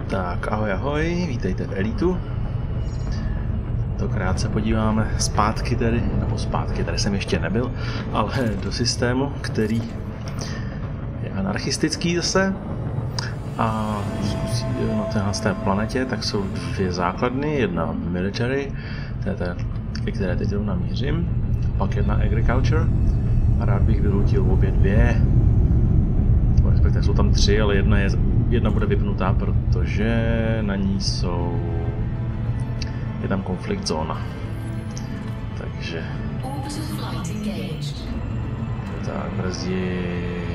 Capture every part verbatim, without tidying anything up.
Tak, ahoj, ahoj, vítejte v Elitu. Tentokrát se podíváme zpátky tedy, nebo zpátky, tady jsem ještě nebyl, ale do systému, který je anarchistický zase. A na téhle planetě tak jsou dvě základny, jedna military, to je ta, které teď rovna mířím, pak jedna agriculture a rád bych vylutil obě dvě. Respektive jsou tam tři, ale jedna, je, jedna bude vypnutá, protože na ní jsou... je tam konflikt zóna. Takže... tak, brzdí...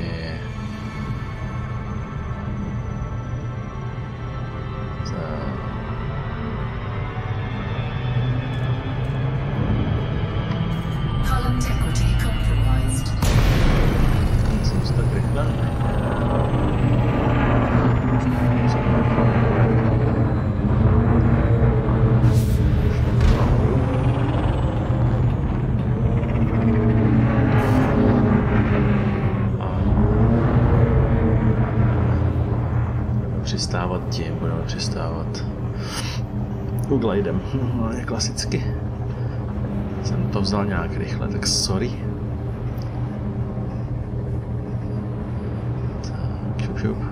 přistávat tím, budeme přistávat glidem, no, je klasicky. Jsem to vzal nějak rychle, tak sorry. Tak, šup, šup.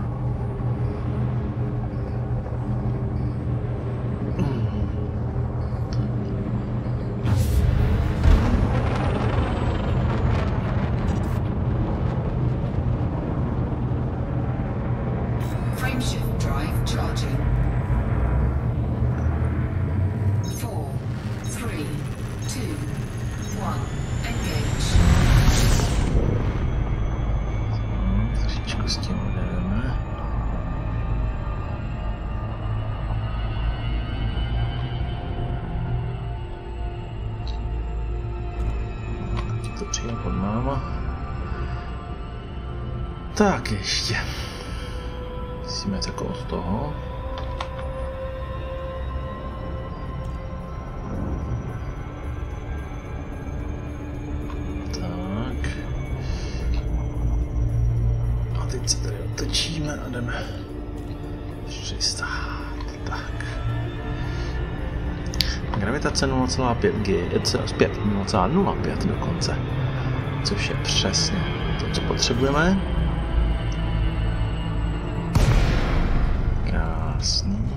Pod náma. Tak ještě. Musíme jít jako od toho. Tak. A teď se tady otočíme a jdeme přistát. Tak. Gravitace nula celá pět G, zpět nula celá nula pět dokonce. Což je přesně to, co potřebujeme. Krásný.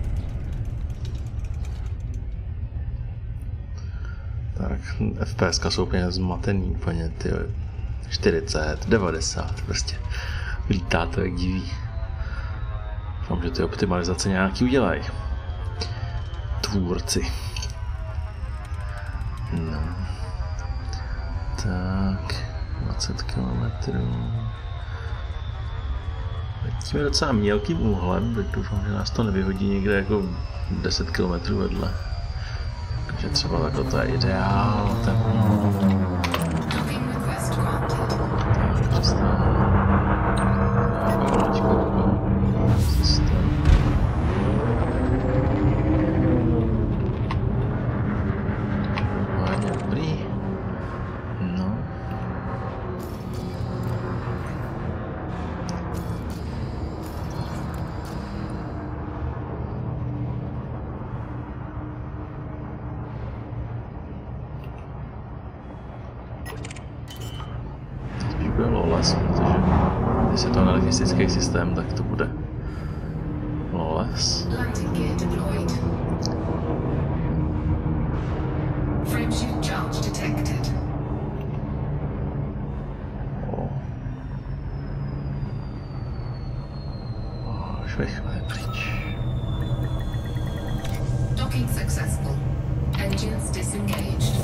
Tak, F P S jsou úplně zmatený, úplně ty čtyřicet, devadesát, prostě lítá to jak diví. Doufám, že ty optimalizace nějaký udělají. Tvůrci. No. Tak, dvacet kilometrů. Letíme docela mělkým úhlem, tak doufám, že nás to nevyhodí někde jako deset kilometrů vedle. Takže třeba takhle to je ideál. Tak, tak přestáváme. Protože když je to anarchistický systém, tak to bude loles. O. O, už rychle pryč. Docking successful. Engines disengaged.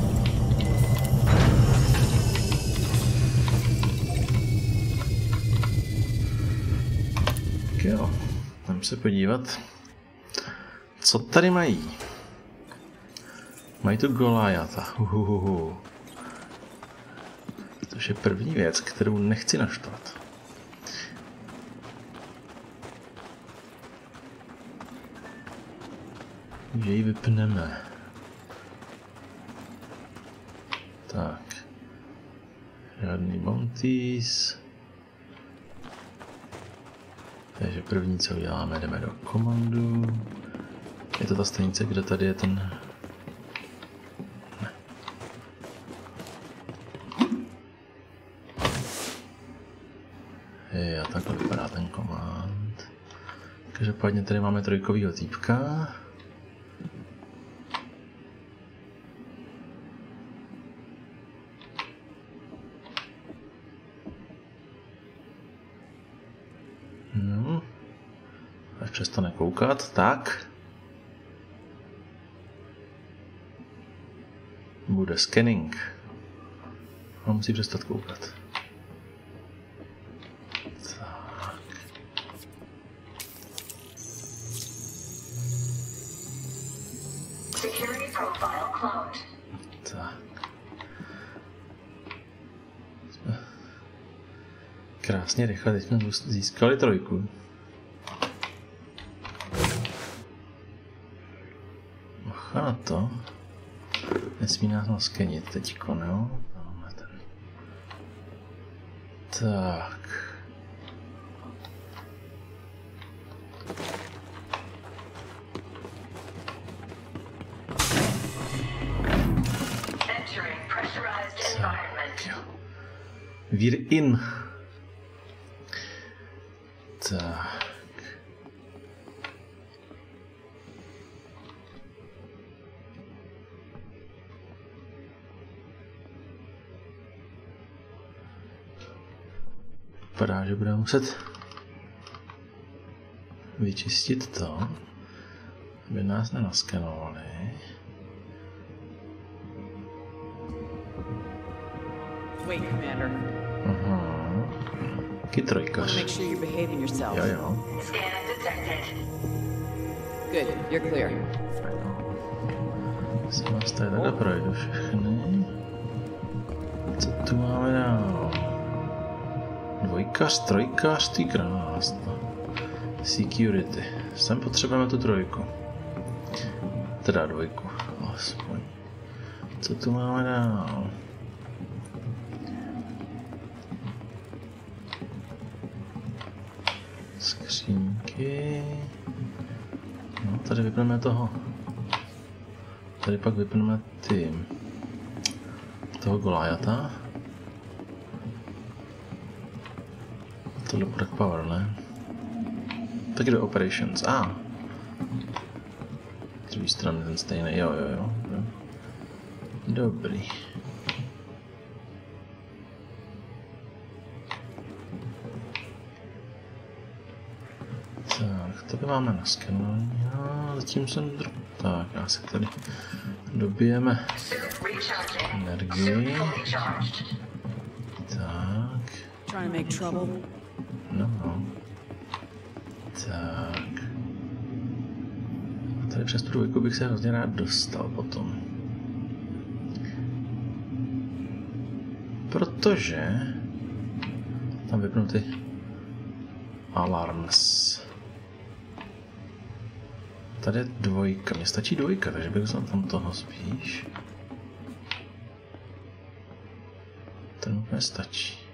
Jo, jdem se podívat, co tady mají. Mají tu Goliata, uhuhuhu. Což je první věc, kterou nechci naštvat. Že ji vypneme. Tak. Žádný bounties. Takže první, co uděláme, jdeme do komandu. Je to ta stanice, kde tady je ten... Ne. Je, takhle vypadá ten komand. Každopádně tady máme trojkovýho týpka. No. Až přestane koukat, tak. Bude scanning. A musí přestat koukat. Tak. Security profile cloned. Tak. Jsme krásně rychle teď jsme získali trojku. Ocha na to. Nesmí nás moc skenit teďko, jo? Máme ten. Tak. Entering pressurized environment. We're in. Tak. Vypadá, že budeme muset vyčistit to, aby nás nenaskenovali. Wait, Commander. Aha. Taky trojkař. Make sure you're behaving yourself. Jo, jo. Scan detected. Good, you're clear. Si vás tady takhle projdu všechny. Co tu máme dál? Dvojkař, trojkař, ty krásno. Security. Sem potřebujeme tu trojku. Teda dvojku, aspoň. Co tu máme dál? Skřínky. No, tady vypneme toho. Tady pak vypneme ty... toho Goliata. Tohle bude power, ne? Taky do operations. A. Ah. Z druhé strany ten stejný. Jo, jo, jo. Dobrý. Tak, to by máme na skenování. A zatím jsem... Tak, já se tady dobijeme energii. Tak. Trying to make trouble. No, no. Tak. A tady přes tu dvojku bych se hrozně rád dostal potom. Protože tam vypnu ty alarms. Tady je dvojka. Mně stačí dvojka, takže bych vzal tam toho spíš. Ten úplně stačí.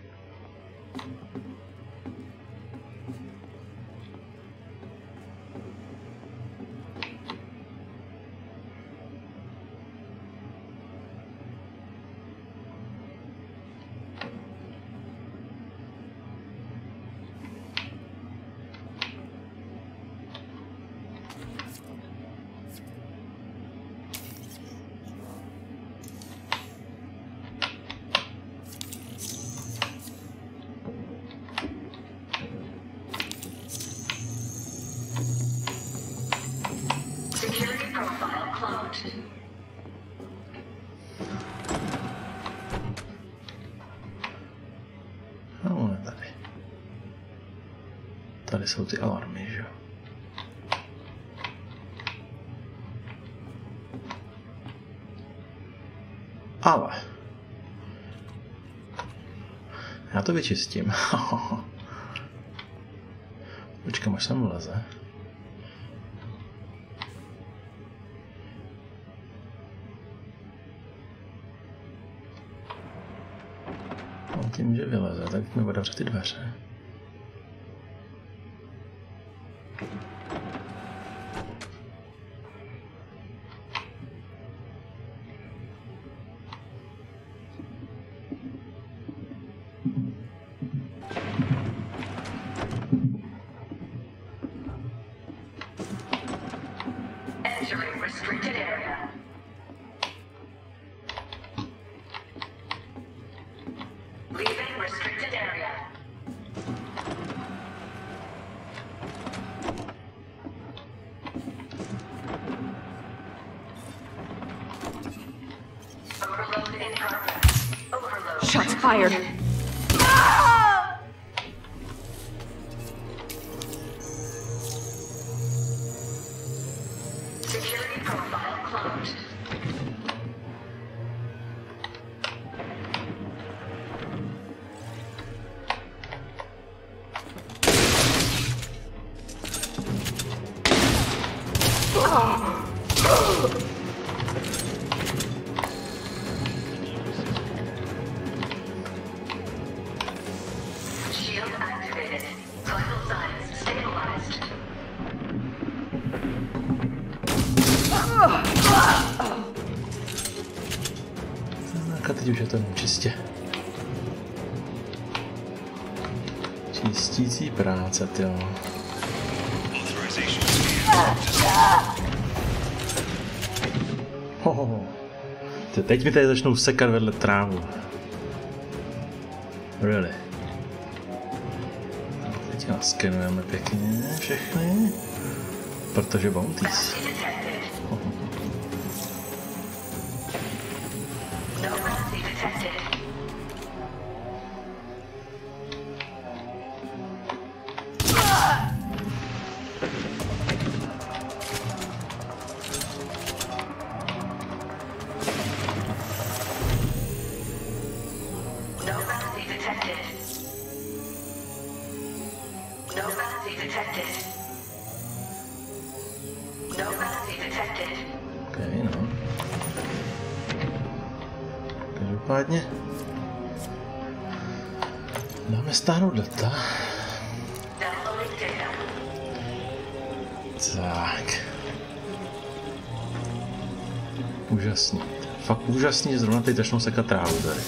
No, ne tady. Tady jsou ty alarmy, že jo? Ale já to vyčistím. Počkám, až sem vleze. A tím, že vyleze, tak mi otevře ty dveře. Entering restricted area. Leaving restricted area. Overload in progress. Overload. Shots fired. Security profile closed. Shield activated. Vital signs stabilized. Tak a teď už je to čistě. Čistící práce, tyjo. Hohoho. Ty, teď mi tady začnou sekat vedle trávu. Really. Teď naskenujeme pěkně všechny. Protože bounties. No bounty detected. No bounty detected. No bounty detected. No bounty detected. Okay, no. Každopádně dáme stáhnout data. Downloading data. Tak. Úžasný. Fakt úžasný, že zrovna teď začnou sekat trávu tady.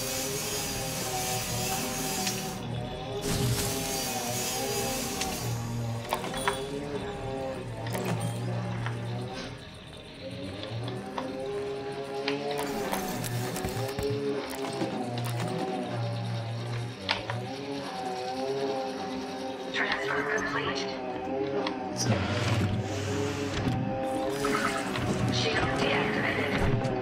Transfer complete. Tak. Shield deactivated.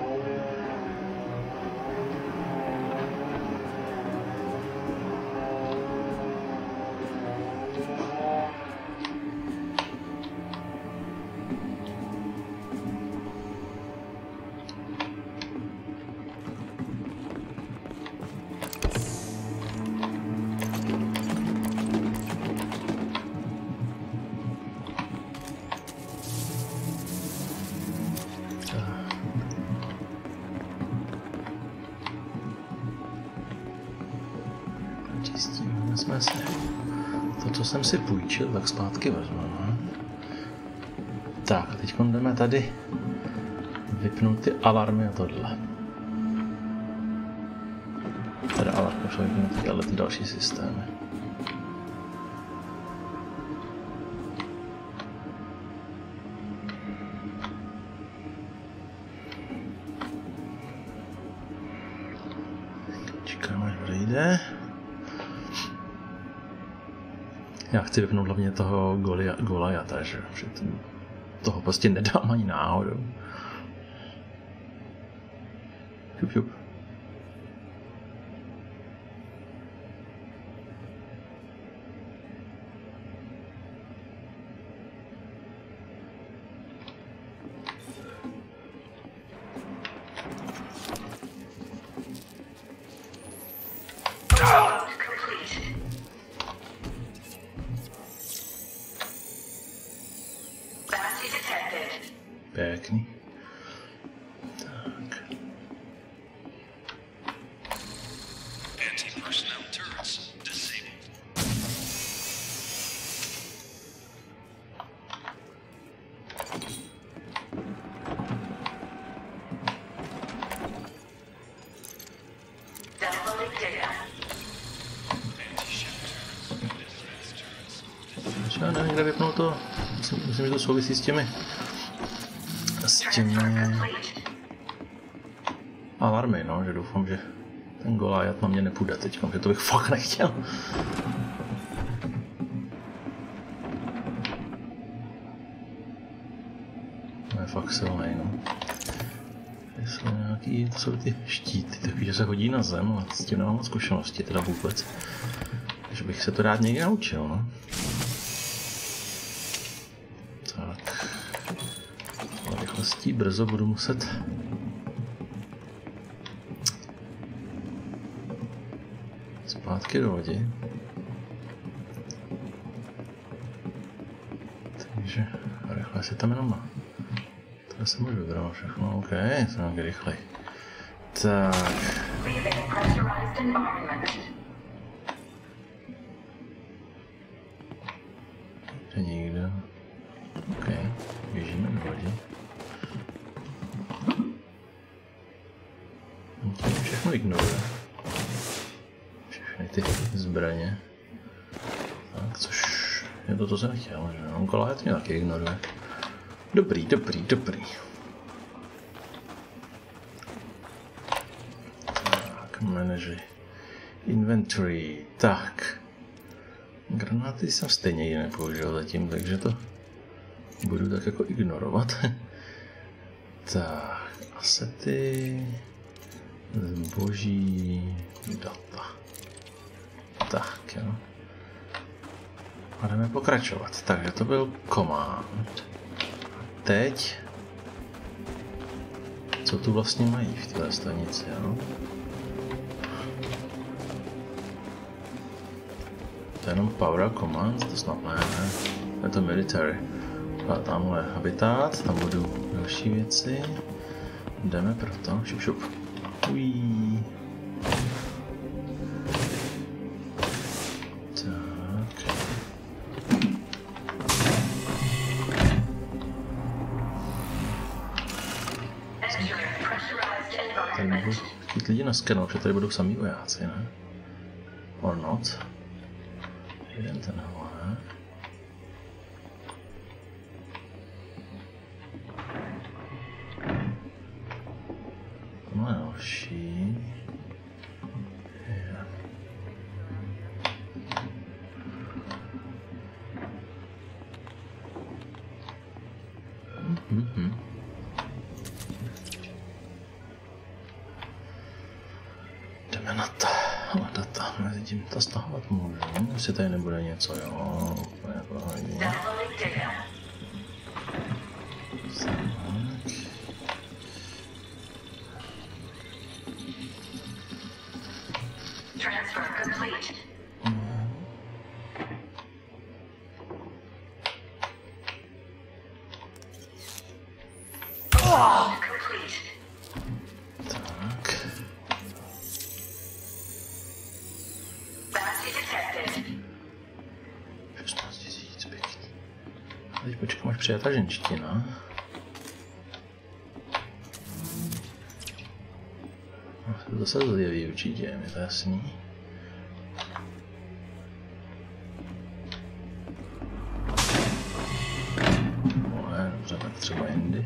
Čistíme jsme se. To, co jsem si půjčil, tak zpátky vezmu. No. Tak a teď jdeme tady vypnout ty alarmy a tohle. Teda alarmy jsou vypnutý, ale ty další systémy. Čekáme, až odejde. Já chci vypnout hlavně toho Goliata, že toho prostě nedám ani náhodou. Šup, šup. Pěkný. Tak. Třeba nevím, kde vypnul to. Myslím, myslím, že to souvisí s těmi... S těmi... alarmy, no, že doufám, že ten Goliath na mě nepůjde teď, že to bych fakt nechtěl. To je fakt silnej, no. Tady jsou nějaký, to jsou ty štíty, takový, že se hodí na zem, ale s tím nemám zkušenosti, teda vůbec. Takže bych se to rád někdy naučil, no. Tak. Ale rychlostí brzo budu muset zpátky do lodi. Takže rychle si tam jenom na. To se můžu vybrat všechno, ok, jsem nějaký rychlej. Tak. To nikdo. Ok, běžíme do lodi. Tím všechno ignoruje. Všechny ty zbraně. Tak, což je to, co jsem chtěl, že on Goliath mě taky ignoruje. Dobrý, dobrý, dobrý. Tak, manaži. Inventory, tak. Granáty jsem stejně ji nepoužil zatím, takže to budu tak jako ignorovat. Tak, asety, zboží, data. Tak, jo. A jdeme pokračovat. Takže to byl command. Teď, co tu vlastně mají v této stanici, jo? To je jenom power command, to snad ne, ne? Je to military. A tamhle habitat, tam budou další věci. Jdeme pro to, šup šup. Ují. Tak. Tady budou chtít lidi naskenovat, že tady budou samý vojáci, ne? Or not. Jeden tenhle. No a další. Yeah. Mm-hmm. Jdeme na to. Na data. Mezi tím to stahovat můžu. Jestli tady nebude něco, jo. Úplně pohodě. Transfer complete. Oh, complete. Tak. Bounty detected. šestnáct tisíc, pěkný. A teď počkám, až přijde ta ženština. To zase zjeví určitě, je to jasný. No ne, dobře, tak třeba jindy.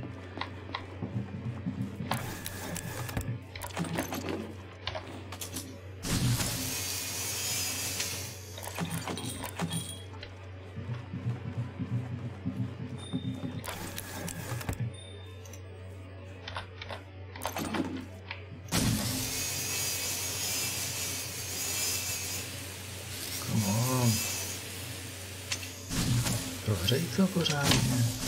Prohřej to pořádně.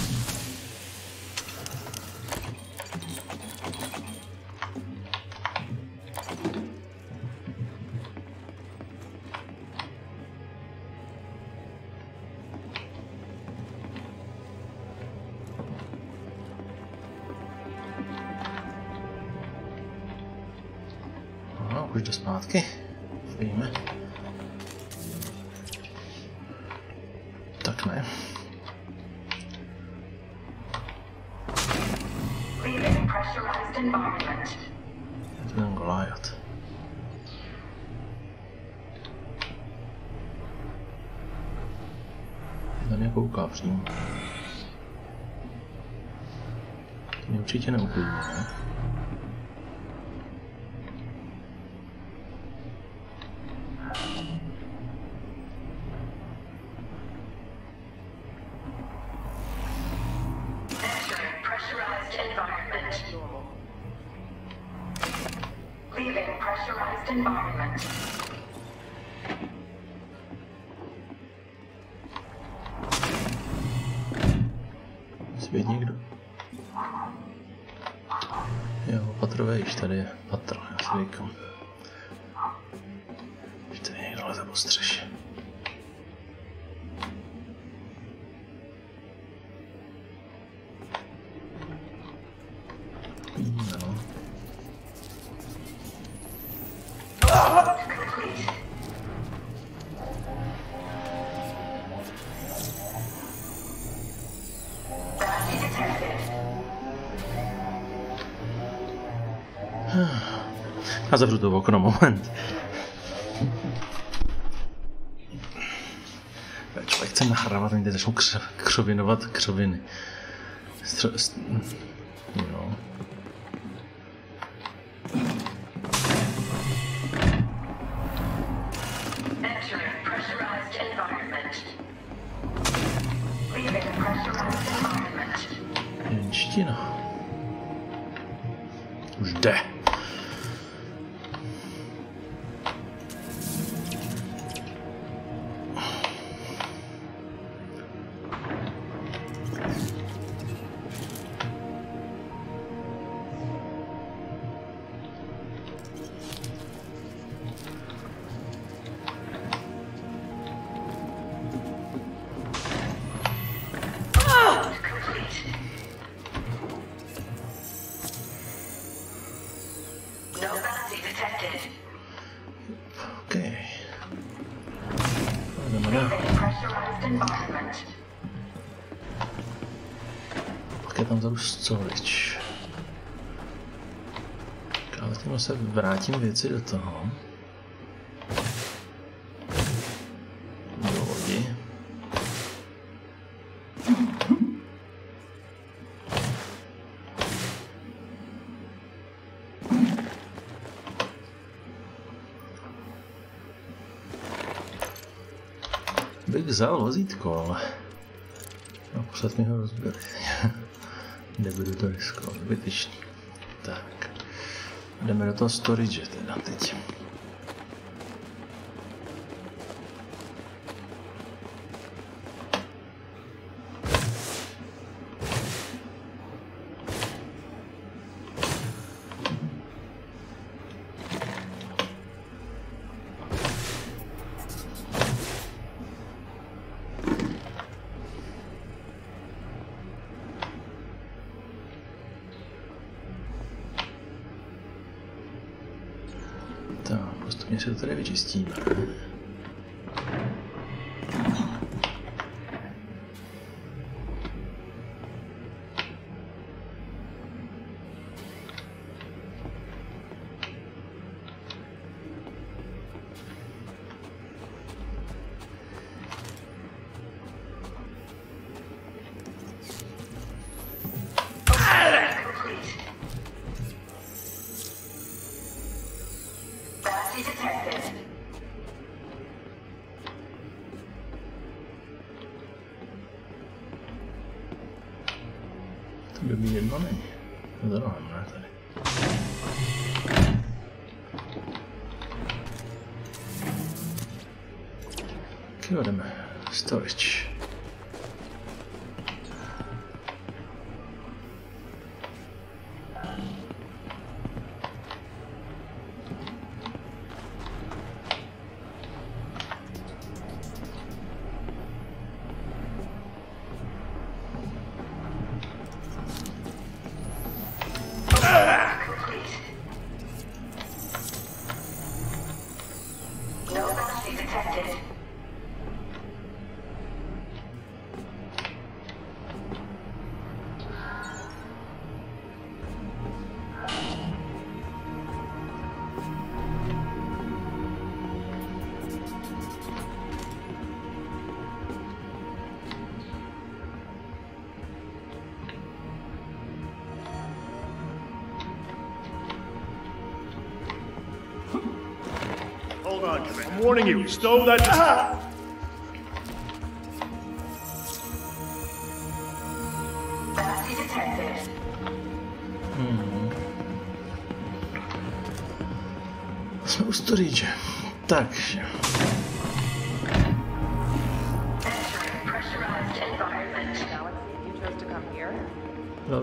No, už jde zpátky. Víme. Tak ne. Leaving pressurized environment. Je to ten Goliath. Na mě kouká přímo. To mě určitě neuklidní, ne? Svět někdo? Jo, patrové již tady je. Patro, já si říkám. Že tady někdo leze po střeše. No. A zavřu to okno, moment. Člověk chce nahrávat, oni teď začnou kř křovinovat křoviny. Stř st jo. Jenština. Už jde. Pak je tam vzadu storage. Ale tím se vrátím věci do toho. Do lodi. Bych vzal vozítko, ale naposled mi ho rozbili. Nebudu to riskovat, zbytečný. Tak, jdeme do toho storage teda teď. Tak, postupně se to tady vyčistíme. To by mi jedno není. To druhé, ne tady. Kdo jdeme? Storage. on, Commander. I'm warning you. Stow that. Ah! Bounty detected. Hmm. Jsme u storage. Takže. Entering pressurized environment. Galaxy, you chose to come here? No.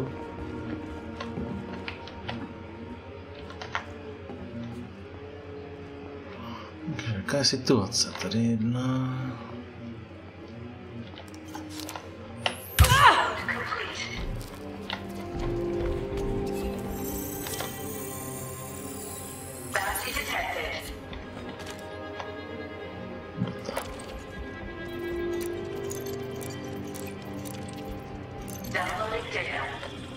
Jaká je situace? Tady jedna... Bounty detected. Downloading data.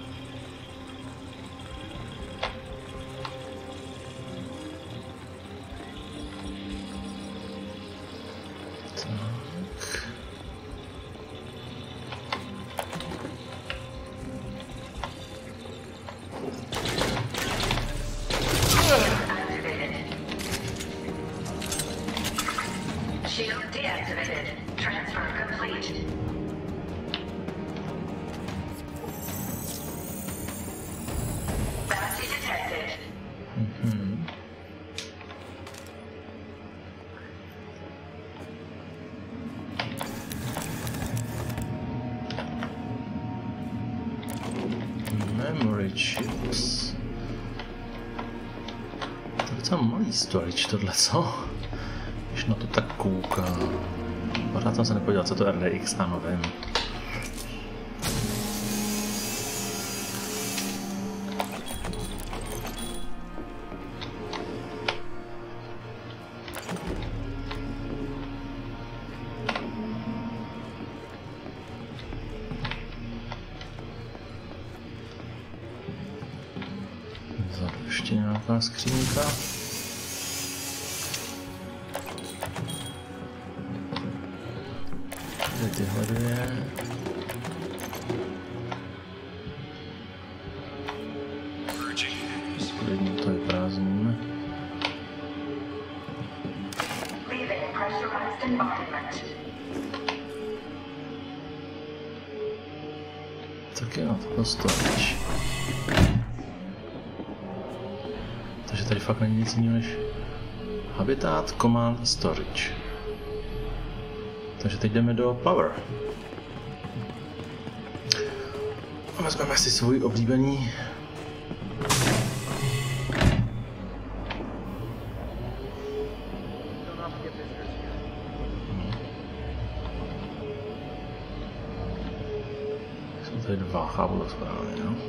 Shield deactivated. Transfer complete. Bounty detected. Mhm. Memory chips. To je docela malý storage tohle, co? Když na to tak koukám. Pořád jsem se nepodíval, co to R D X, ano, vím. Vzadu ještě nějaká skřínka. Tady tyhle dvě. Klidně to vyprázdníme. Leaving pressurized environment. Tak jo, to storage. Takže tady fakt není nic jiného než habitat, command, storage. Takže teď jdeme do power. A vezmeme si svůj oblíbený jsou tady dva, chápu to správně, no?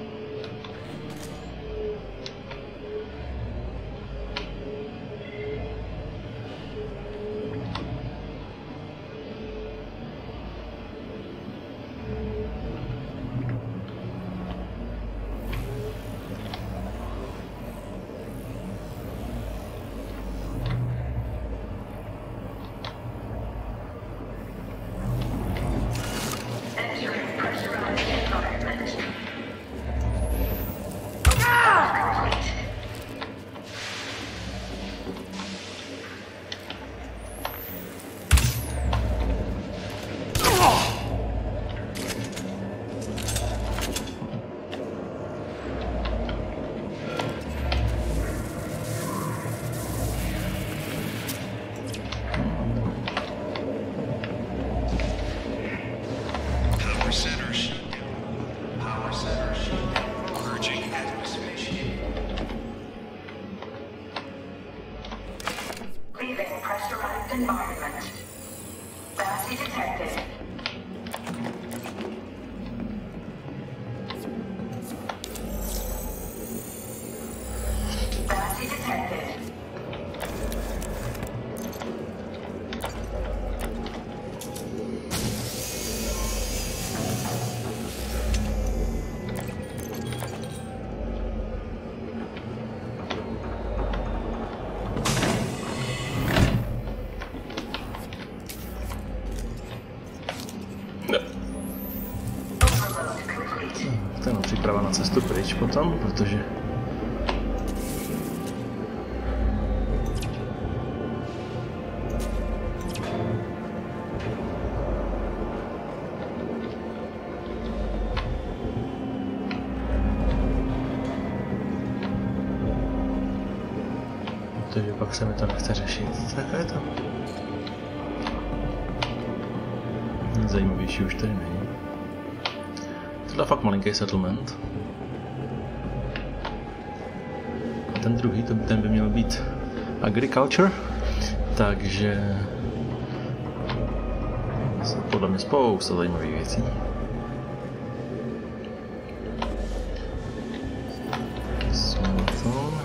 Entering pressurized environment. Power center shut down. Power center shut down. Purging atmosphere. Leaving pressurized environment. Bounty detected. Bounty detected. To je příprava na cestu pryč potom, protože protože pak se mi to nechce řešit. Tak je to. Nic zajímavější už tady není. Tohle je fakt malinký settlement. A ten druhý, ten by měl být agriculture, takže podle mě spousta zajímavých věcí. Smeton.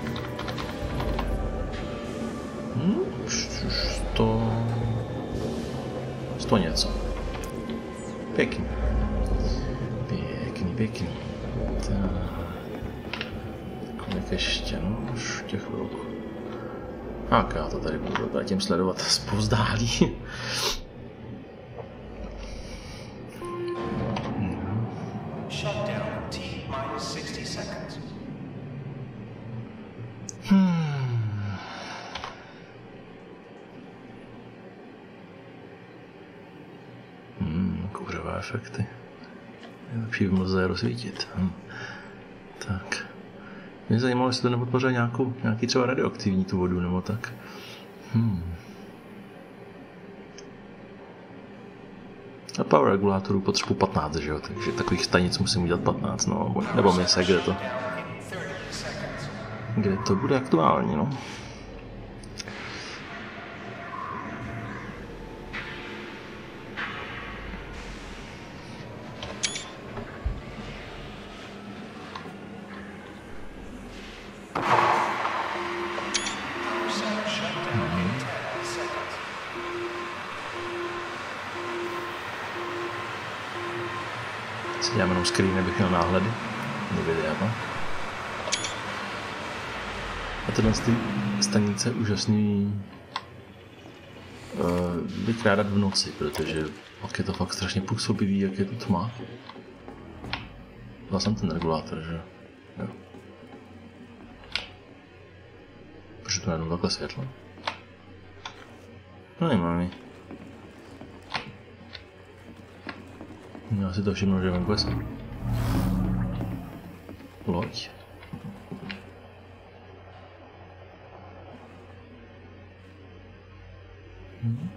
Hm, sto... sto něco. Pěkný. Pěkný, pěkný. Kolik ještě, no, už těch chvilku. Tak já to tady budu zatím sledovat zpovzdálí. Efekty. Je lepší v mlze rozsvítit. Hm. Tak. Mě zajímalo, jestli to nepodpořil nějakou, nějaký třeba radioaktivní tu vodu, nebo tak. Hmm. A power regulátorů potřebuji patnáct, že jo? Takže takových stanic musím udělat patnáct, no. Nebo mise, kde to... Kde to bude aktuální, no. Dělám jenom screen, abych měl náhledy do videa. No? A tyhle ty stanice je úžasný uh, vykrádat v noci, protože pak je to fakt strašně působivý, jak je to tma. Dal jsem ten regulátor, že jo. Proč to jenom takhle světlo? No nemáme. Já si to všimnu, že venku jsem. Loď. Hm.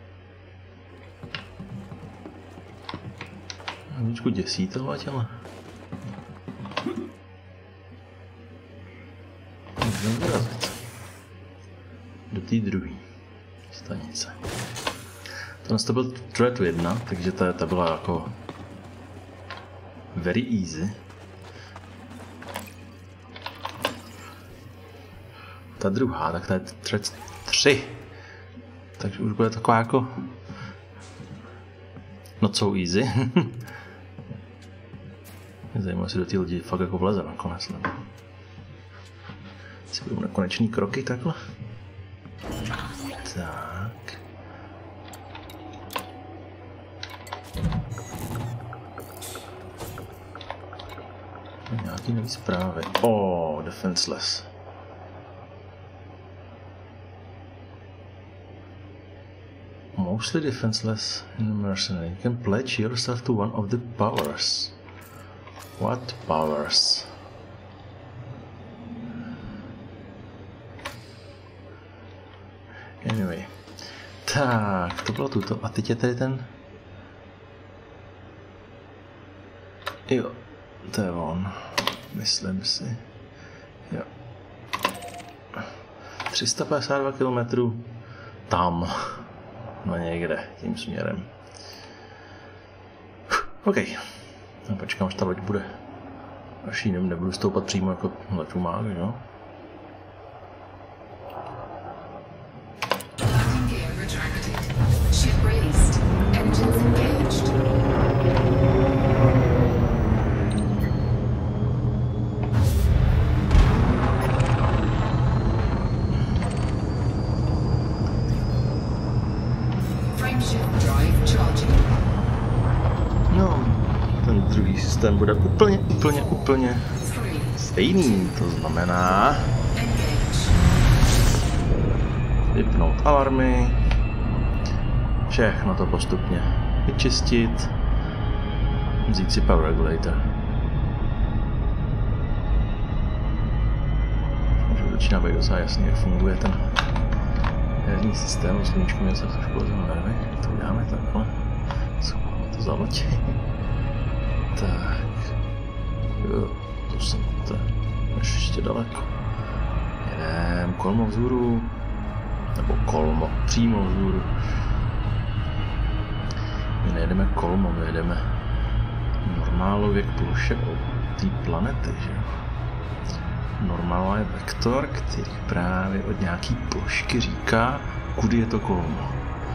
Maličku děsí to loď, ale... Můžeme vyrazit. Do té druhé stanice. Tohle to byl threat jedna, takže ta, ta byla jako very easy. Ta druhá, tak ta je threat tři. Takže už bude taková jako not so easy. Mě zajímavé, jestli do té lidi fakt jako vleze nakonec. Nebo si budou nekoneční kroky takhle. Tak. Nějaký nový zprávy. Oh, defenseless. Mostly defenseless in mercenary. You can pledge yourself to one of the powers. What powers? Anyway. Tak, to bylo tuto. A teď je tady ten... Jo. To je on, myslím si. Jo. tři sta padesát dva kilometrů tam. No někde, tím směrem. OK. No, počkám, až ta loď bude. Až ji nebudu stoupat přímo jako letumák, jo? Ten bude úplně, úplně, úplně stejný, to znamená vypnout alarmy, všechno to postupně vyčistit, vzít si power regulator. začíná být docela jasný, jak funguje ten herní systém. Sluníčko mě se trošku lezem nervy. To uděláme takhle. Co máme to za loď? Tak. Jo, to jsem to ještě daleko. Jedem kolmo vzhůru. Nebo kolmo, přímo vzhůru. My nejedeme kolmo, my jedeme normálově k ploše té planety, že jo? Normál je vektor, který právě od nějaký plošky říká, kudy je to kolmo.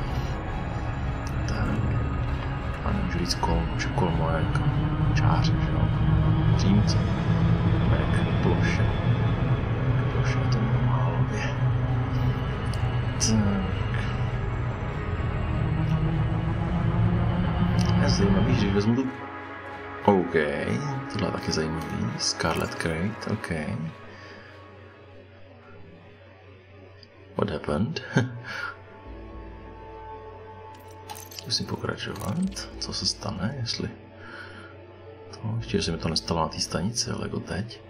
Tak. A nemůžu říct kolmo, že kolmo je jako čáře, že jo? Římce. Tak, ploše. Ploše je to normálově. Tak. Je zajímavý, že vezmu tu... OK, tohle je taky zajímavý. Scarlet Crate, OK. What happened? Musím pokračovat. Co se stane, jestli... To, ještě, že se mi to nestalo na té stanici, ale jako teď.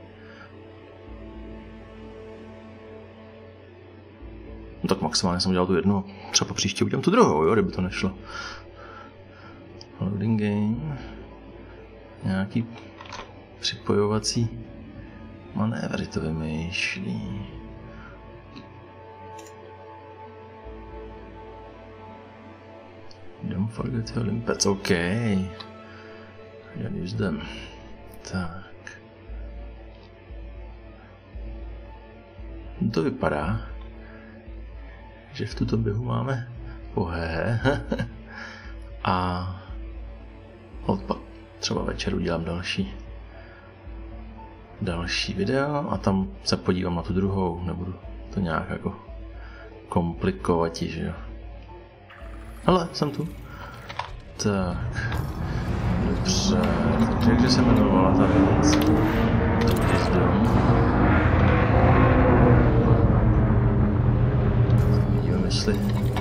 No tak maximálně jsem udělal tu jednu, třeba příště udělám tu druhou, jo, kdyby to nešlo. Loading game. Nějaký připojovací manévry to vymýšlí. Don't forget your limpets, OK. Já use them. Tak. To vypadá, že v tuto běhu máme pohé. A odpad. Třeba večer udělám další další video a tam se podívám na tu druhou, nebudu to nějak jako komplikovat, že jo. Hele, jsem tu. Tak. Dobře. Takže se jmenovala ta věc. To jezdím. Vidíme, jestli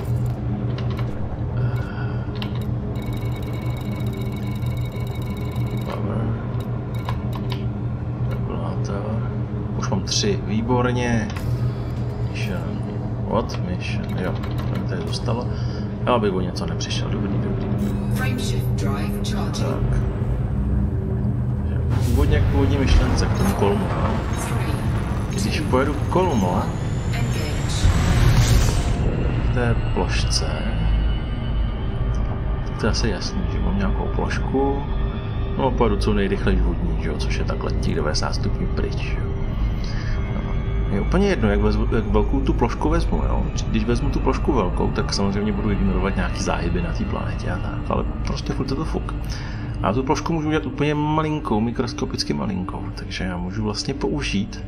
tři, výborně. Mission. What? Mission. Jo, to mi tady dostalo. Já bych o něco nepřišel. Dobrý, dobrý, dobrý. Tak. Původně k původní myšlence, k tomu kolmu. Když pojedu kolmo v té plošce, tak to je asi jasný, že mám nějakou plošku. No, pojedu co nejrychleji vodní, že jo, což je takhle těch devadesát stupňů pryč, jo. Je úplně jedno, jak, vezmu, jak velkou tu plošku vezmu, jo. Když vezmu tu plošku velkou, tak samozřejmě budu ignorovat nějaký záhyby na té planetě a tak, ale prostě furt je to fuk. A tu plošku můžu udělat úplně malinkou, mikroskopicky malinkou, takže já můžu vlastně použít,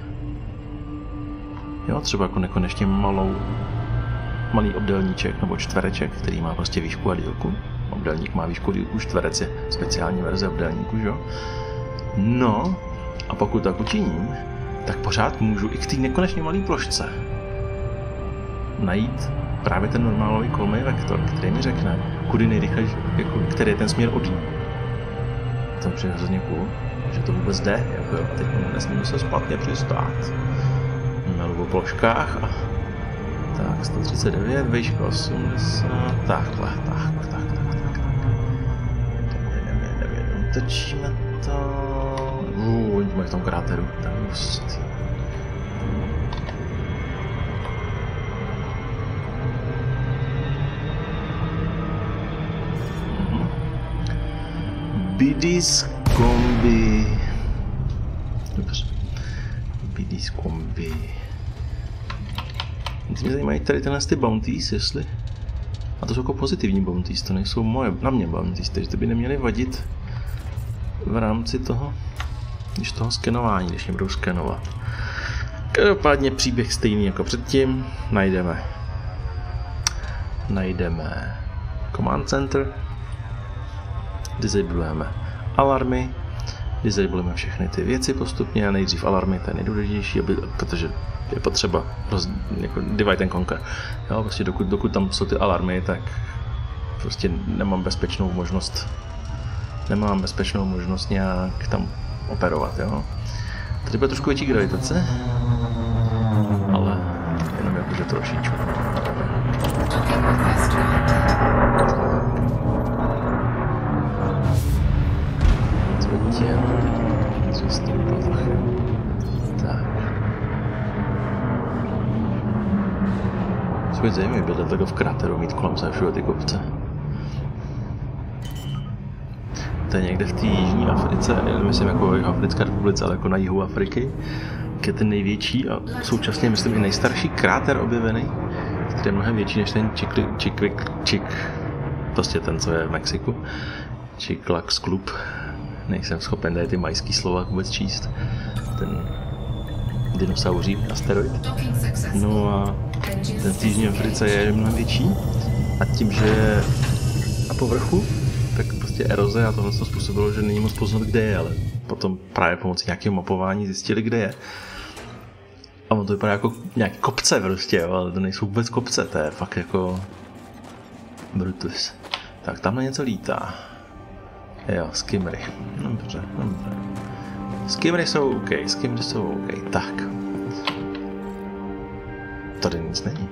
jo, třeba jako nekonečně malou, malý obdélníček nebo čtvereček, který má prostě výšku a dílku. Obdélník má výšku a dílku, čtverec je speciální verze obdélníku, že jo. No, a pokud tak učiním, tak pořád můžu i k té nekonečně malé plošce najít právě ten normálový kolmej vektor, který mi řekne, kudy nejrychleji, jako, který je ten směr od ní. To je hrozně cool, že to vůbec jde, jako teď nesmím se špatně přistát. Melu o ploškách a tak, sto třicet devět, výška osmdesát, takhle, tak, tak, tak, tak, tak. Jedem, jedem, jedem, točíme to. Uuu, oni mají v tom kráteru, tak hustý. Bidis kombi. Dobře. Bidis kombi. Teď mě zajímají tady tenhle ty bounties, jestli... A to jsou jako pozitivní bounties, to nejsou moje, na mě bounties, takže ty by neměly vadit v rámci toho, když toho skenování, když mě budou skenovat. Každopádně příběh stejný jako předtím, najdeme. Najdeme command center. Disablujeme alarmy, disablujeme všechny ty věci postupně a nejdřív alarmy, to je nejdůležitější, aby, protože je potřeba roz, jako divide and conquer. Jo, prostě dokud, dokud tam jsou ty alarmy, tak prostě nemám bezpečnou možnost nemám bezpečnou možnost nějak tam operovat, jo. Tady bude trošku větší gravitace. ale jenom jakože trošičku. Co těm? Co s tím povrchem? Tak. Co je zajímavé, byl takhle v krateru mít kolem se všude ty kopce. To je někde v té jižní Africe, myslím jako v Africké republice, ale jako na jihu Afriky, je ten největší a současně myslím i nejstarší kráter objevený, který je mnohem větší než ten Chikli, Chikli, Chik, prostě ten, co je v Mexiku, Chiklax Club. Nejsem schopen tady ty majský slova vůbec číst. Ten dinosauří asteroid. No a ten v jižní Africe je mnohem větší a tím, že je na povrchu, tak prostě eroze a tohle to způsobilo, že není moc poznat, kde je, ale potom právě pomocí nějakého mapování zjistili, kde je. A on to vypadá jako nějaký kopce prostě, jo, ale to nejsou vůbec kopce, to je fakt jako Brutus. Tak tamhle něco lítá. Jo, skimmery. Dobře, dobře. Skimmery jsou OK, skimmery jsou OK. Tak. Tady nic není.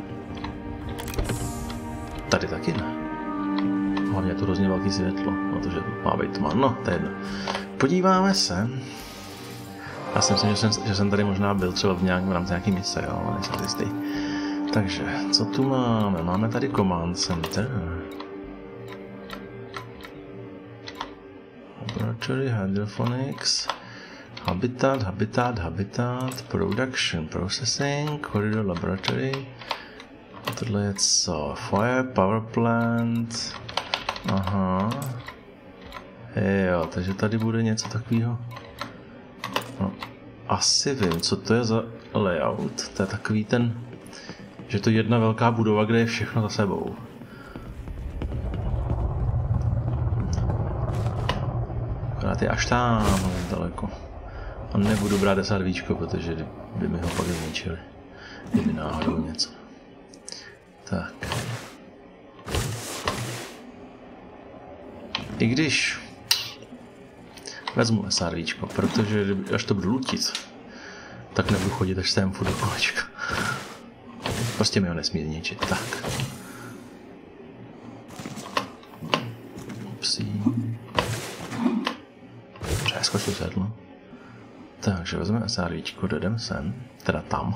Tady taky ne. Hlavně je to hrozně velký světlo, protože má být tma. No, to je jedno. Podíváme se. Já si myslím, že jsem, že jsem tady možná byl třeba v, nějak, v rámci nějaký mise, jo, ale nejsem jistý. Takže, co tu máme? Máme tady Command Center. Laboratory, Hydroponics, Habitat, Habitat, Habitat, Production, Processing, Corridor Laboratory. A tohle je co? Fire, Power Plant. Aha. Jo, takže tady bude něco takového. No, asi vím, co to je za layout. To je takový ten, že to je jedna velká budova, kde je všechno za sebou. Akorát je až tam daleko. A nebudu brát SRVčko, protože by mi ho pak zničili. Kdyby náhodou něco. Tak. I když vezmu SRVčko, protože až to budu lutit, tak nebudu chodit až sem furt do kolečka. Prostě mi ho nesmí zničit. Tak. Upsí. Přeskočil sedlo. Takže vezmeme SRVčko, jdem sem, teda tam.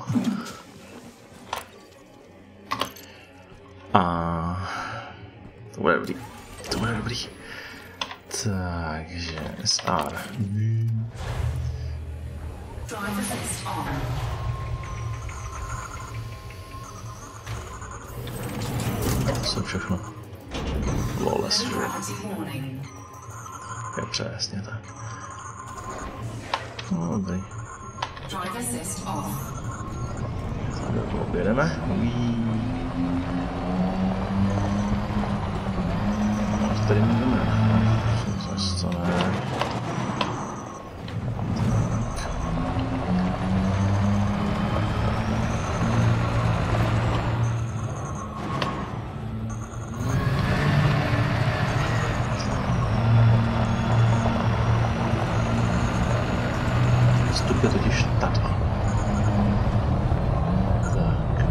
A to bude dobrý. To bude dobrý. Takže S R. To jsou všechno lawless, že? Je přesně tak. No, dobrý. Tady objedeme. Co tady můžeme? Co ne? Vstup je totiž tady. Tak.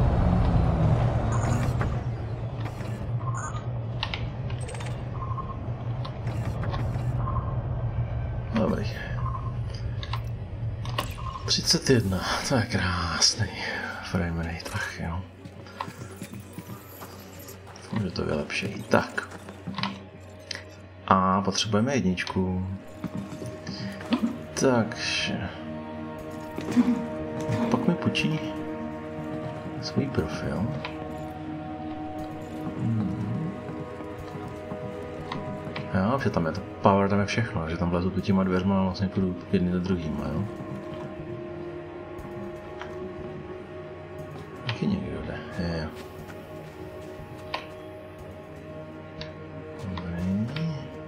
Dobrý. třicet jedna, to je krásný framerate, ach jo. Může to vylepšit. Tak. A potřebujeme jedničku. Takže. Pak mi počí svůj profil. Hmm. Jo, že tam je to power, tam je všechno, že tam vlezu tu těma dveřma a vlastně půjdu jedný do druhýma, jo. Taky někdo jde, je, jo. Dobrý.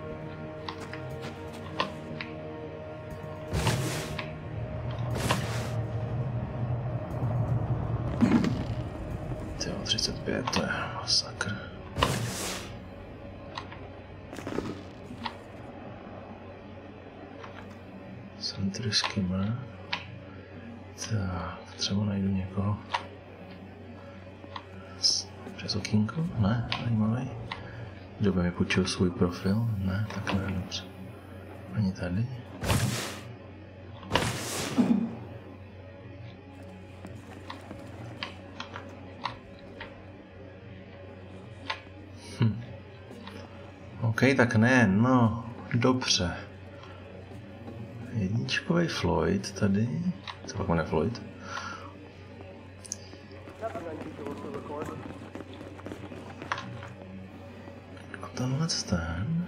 Tyjo, třicet pět, to je masakr. Center skimmer. Tak, třeba najdu někoho. Přes okýnko? Ne, zajímavý. Kdo by mi půjčil svůj profil? Ne, tak ne, dobře. Ani tady. Hm. OK, tak ne, no, dobře. Jedničkový Floyd tady. Co pak jmenuje Floyd? A tenhle ten.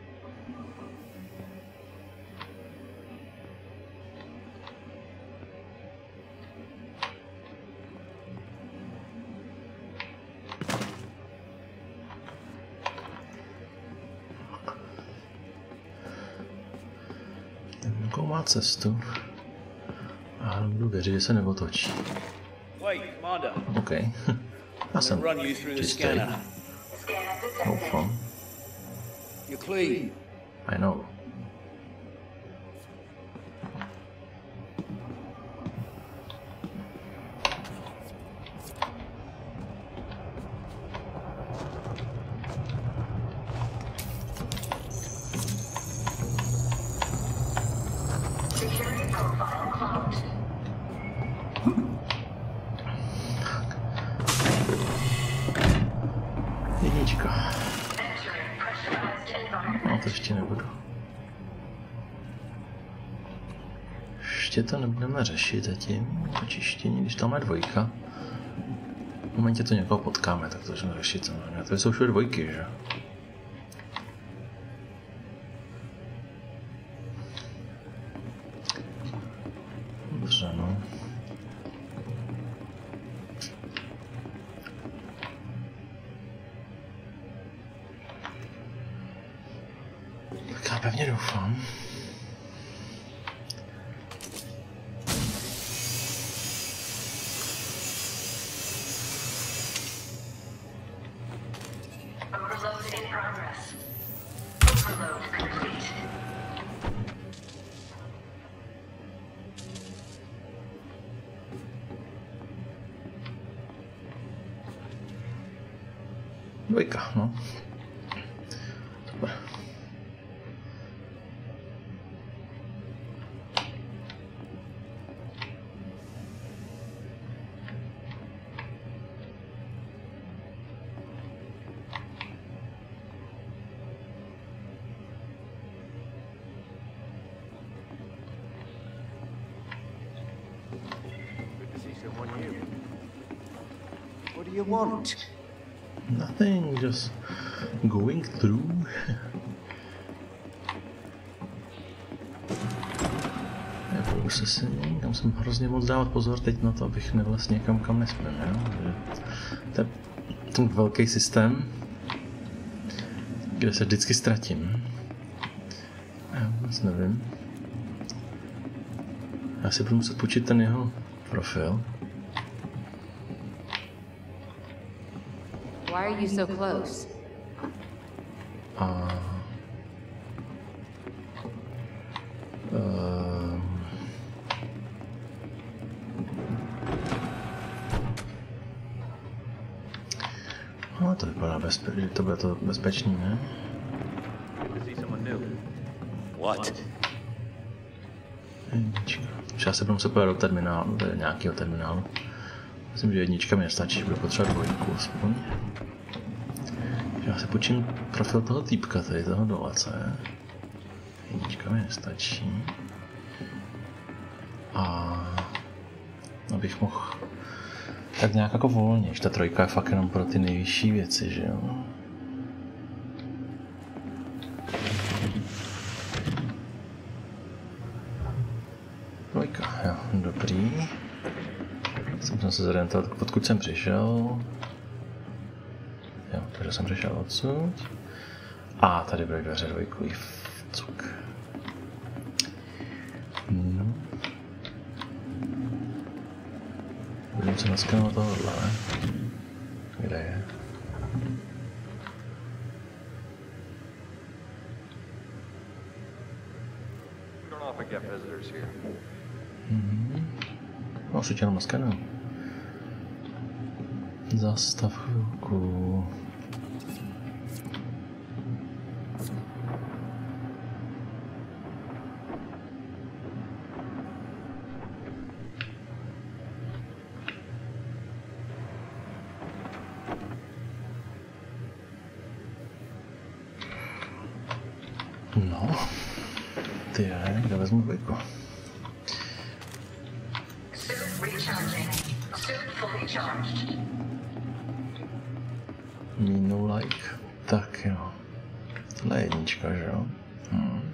Ten má cestu. A budu věřit, že se neotočí. Wait, Commander. OK. Já jsem Run you through the čistý. scanner. Doufám. You're clean. I know. Security profile closed. Jednička. Entering pressurized environment. No to ještě nebudu. Ještě to nebudeme řešit zatím, to čištění, když tam je dvojka. V momentě to někoho potkáme, tak to můžeme řešit samozřejmě. To jsou všude dvojky, že? Dobře, no. Tak já pevně doufám. Overload in progress. Overload complete. Dvojka, no. Super. Good to see someone new. What do you want? Nothing, just going through. Nebudu se si, tam jsem hrozně moc dávat pozor teď na to, abych nevlez někam, kam nesmím, jo? To je ten velký systém, kde se vždycky ztratím. Já vůbec nevím. Já si budu muset půjčit ten jeho profil. Why are you so close? A... Ehm... No, to vypadá bezpečně, to bude to bezpečný, ne? Good to see someone new. What? Jednička. Já se budu muset pojet do terminálu, do nějakého terminálu. Myslím, že jednička mi nestačí, budu potřebovat dvojku aspoň. Já si počím profil toho týpka, tady toho dole, co je. Jednička mi nestačí. A abych mohl tak nějak jako volně, ta trojka je fakt jenom pro ty nejvyšší věci, že jo. Trojka, jo, dobrý. Jsem se zorientovat, odkud jsem přišel. Jo, takže jsem přišel odsud. A tady byly dveře dvojkový cuk. No. Budeme se naskanovat tohohle, ne? Kde je? We don't often get visitors here. Mhm. No, si tě jenom naskenuju. Zastav chvilku. No, ty je, kde vezmu dvojku? Suit recharging. Suit fully charged. Mínu like. Tak jo. Tohle je jednička, že jo? Hmm.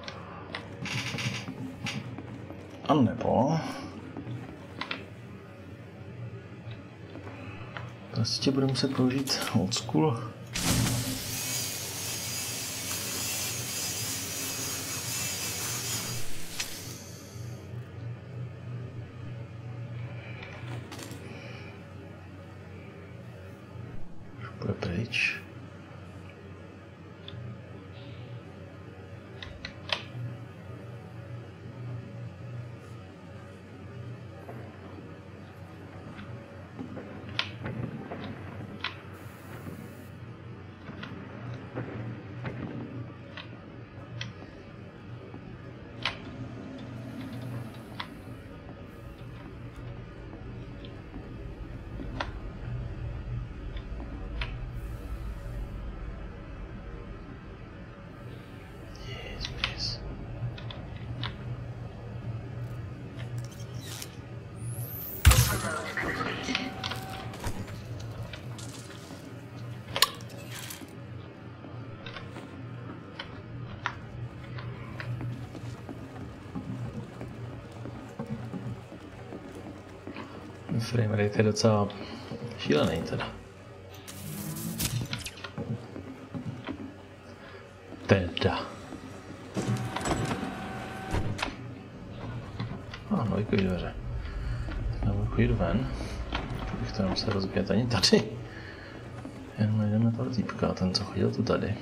A nebo... Prostě budu muset použít old school. Půjde pryč. Frame rate je docela šílený teda. Teda. A, no vykojí dveře. Tak budu chodit ven. Bych to nemusel rozbíjet ani tady. Jenom najdeme toho týpka, ten co chodil tu tady.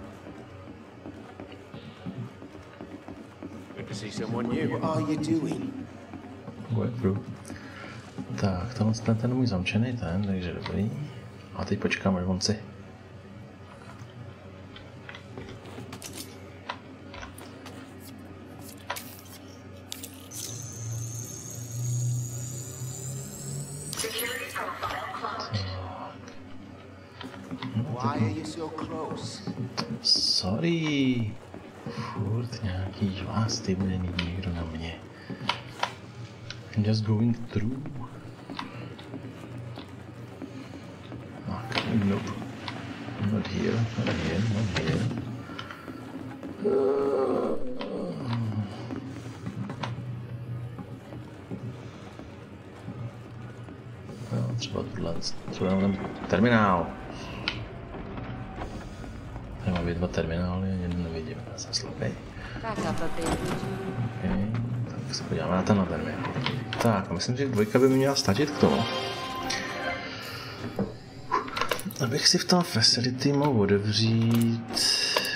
Good to see someone new. What are you doing? Workthrough. Tak, tohle je ten můj zamčený ten, takže dobrý. A teď počkám, až on si. Why are you so close? Sorry. Furt nějaký žvásty bude mít někdo na mě. I'm just going through. Nope. Not here, not here, not here. Uh, no, třeba tohle, třeba ten terminál. Tady má být dva terminály, jeden nevidím, já jsem slepej. Okay, tak se podíváme na ten na terminál. Tak, myslím, že dvojka by mi měla stačit k tomu. Abych si v tom facility mohl otevřít...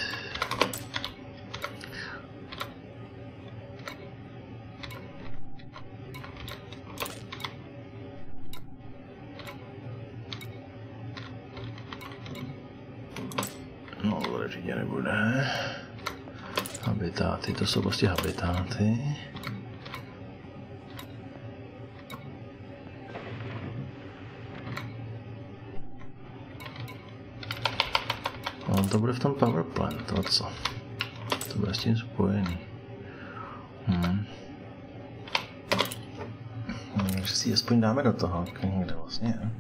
No, to určitě nebude. Habitáty, to jsou prostě habitáty. No, to bude v tom power plant, to co? To bude s tím spojený. Hmm. Takže si ji aspoň dáme do toho, kde vlastně je.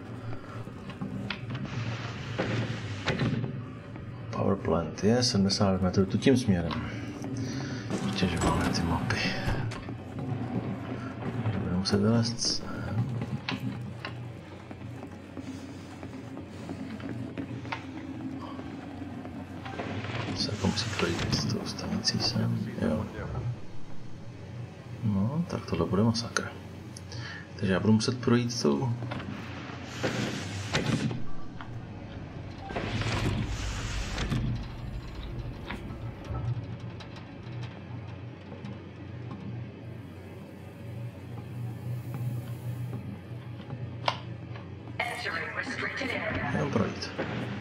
Power plant je sedmdesát metrů tu tím směrem. Ještě, že máme ty mapy. Budeme muset vylézt sem. Se jako musí projít s tou stanicí sem. Jo. No, tak tohle bude masakr. Takže já budu muset projít tou... Entering restricted area. Jenom projít.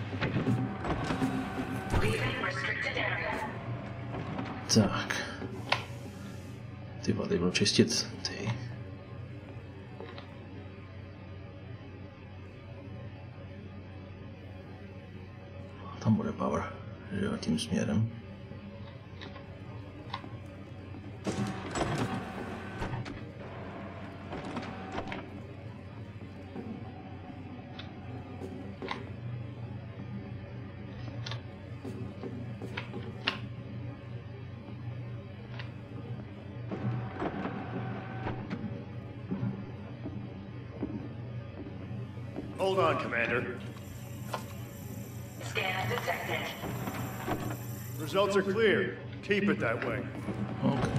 Leaving restricted area. Tak. Ty vody budu čistit. Ty. Tam bude power. Že jo, tím směrem. Hold on, Commander. Scan detected. Results are clear. Keep it that way. Okay.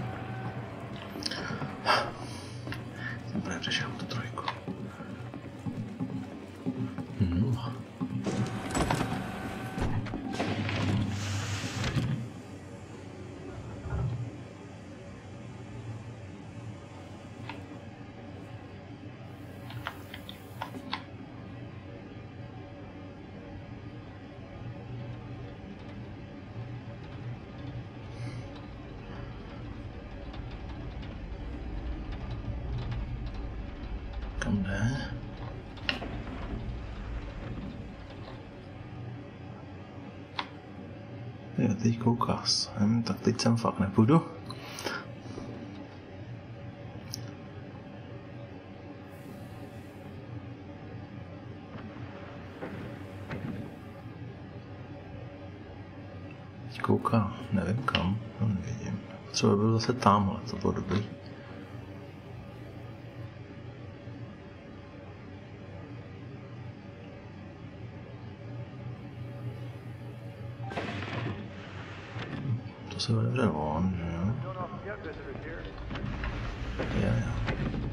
Jsem právě přešel tu trojku. No. Kam jde? Jo, teď kouká sem, tak teď sem fakt nepůjdu. Teď kouká, nevím kam, no nevidím. Třeba byl zase tamhle, to bylo dobrý. To se otevře on, že jo? Jo, jo.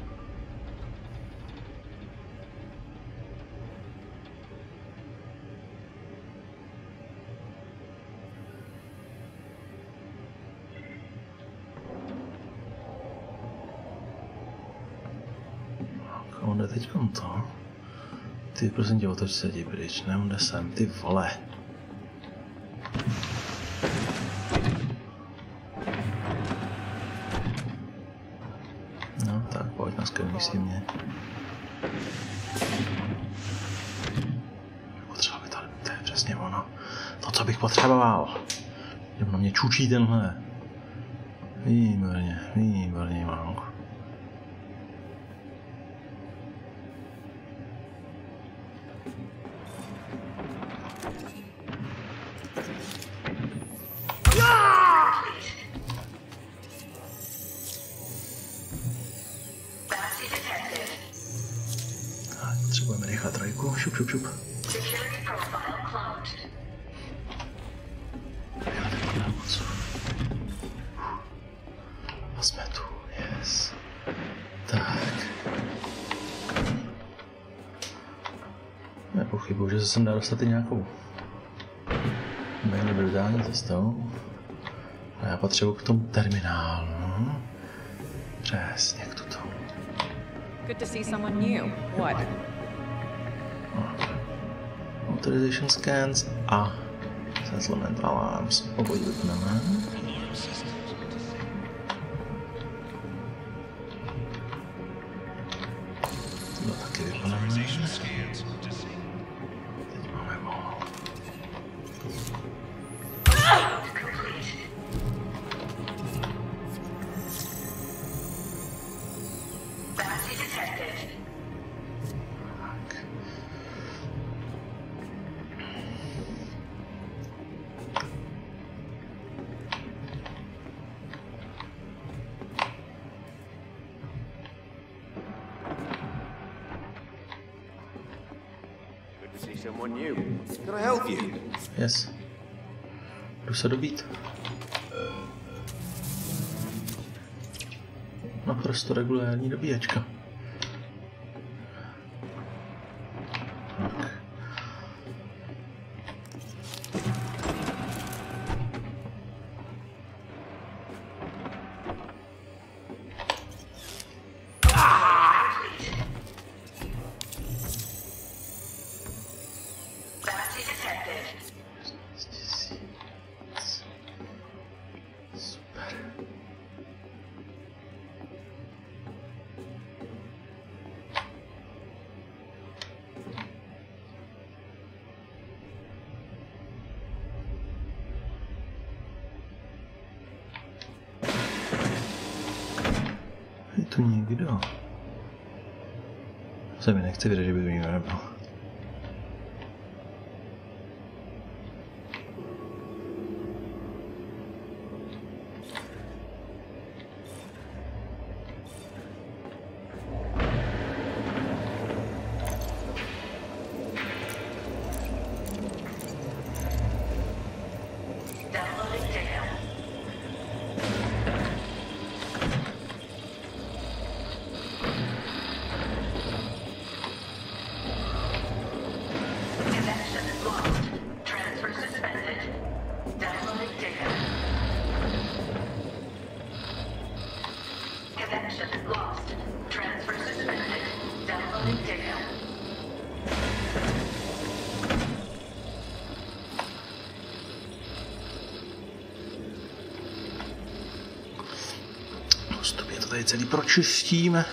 Tak, on jde teďkon to. Ty, prosím tě, otoč se jdi pryč, ne, on jde sem, ty vole. No, tak pojď, naskrmí si mě. Potřeba by tady, to je přesně ono. To, co bych potřeboval. Že na mě čučí tenhle. Výborně, výborně, mánku. Tak, potřebujeme rychle trojku. Šup, šup, šup. Security profile cloned. Já tak moc. A jsme tu, yes. Tak. Nepochybuji, že se sem dá dostat i nějakou méně brutální cestou. A já potřebuji k tomu terminálu. Přesně k tuto. Good to see someone new. What? Authorization scans a settlement alarms. Obojí vypneme. Tohle taky vypneme. Teď máme vol. Bounty detected. Tak. Good to see someone new. Can I help you? Yes. Jdu se dobít. Naprosto regulární dobíjačka. Tak. tu nikdo. Se mi nechce vědět, že by tu nikdo nebyl. Postupně to tady celý pročistíme.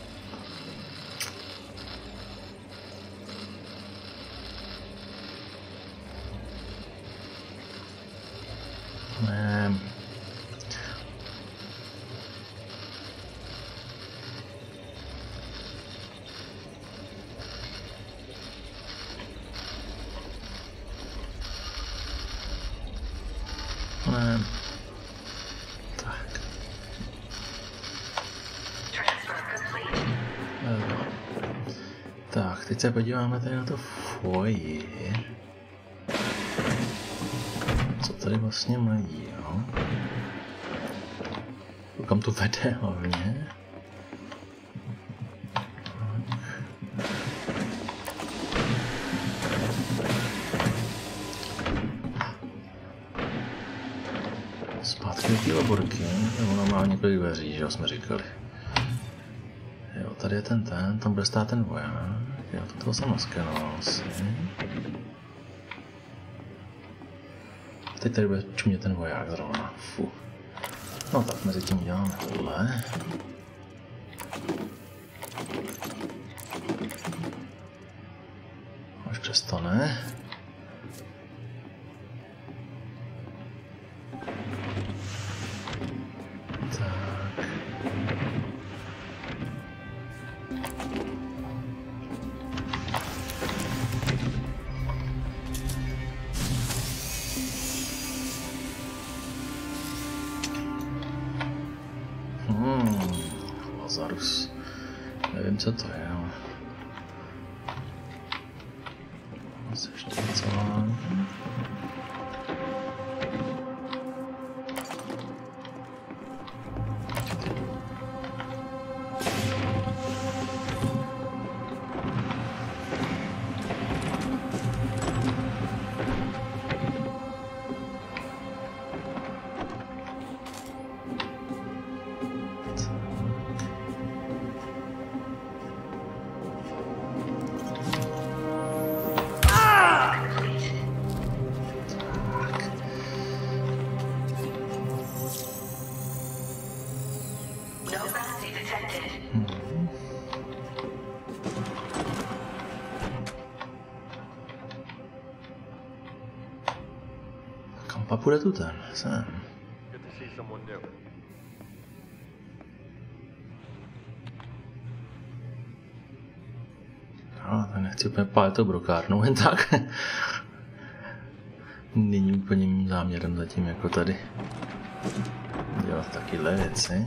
Ne. Ne. Tak. Tak, teď se podíváme tady na to foyer. Co tady vlastně mají, jo? Kam to vede hlavně? Zpátky do té laborky, ona má několik dveří, že jo, jsme říkali. Jo, tady je ten ten, tam bude stát ten voják. Jo, to toho jsem naskenoval asi. Teď tady bude čumět ten voják zrovna. Fuh. No tak mezi tím děláme tohle. Až přestane. Hmm, Lazarus. Nevím, co to je, ale... Asi ještě něco mám. A půjde tu ten, sem. No, tak nechci úplně pálit tou brokárnou, jen tak. Není úplně mým záměrem zatím jako tady dělat takyhle věci.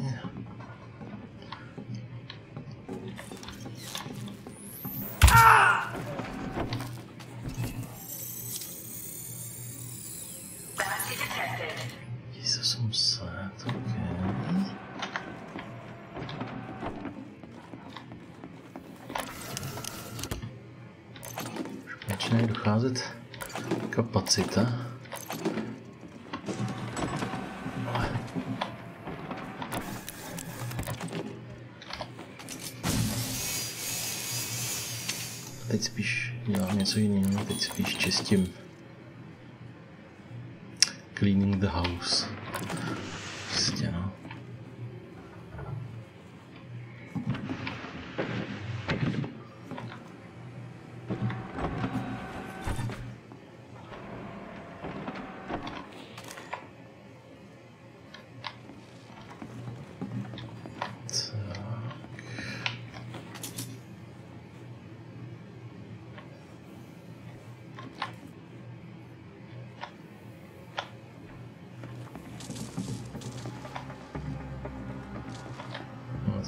Začíná docházet kapacita. Teď spíš dělám něco jiného, teď spíš čistím. Cleaning the house. Prostě no.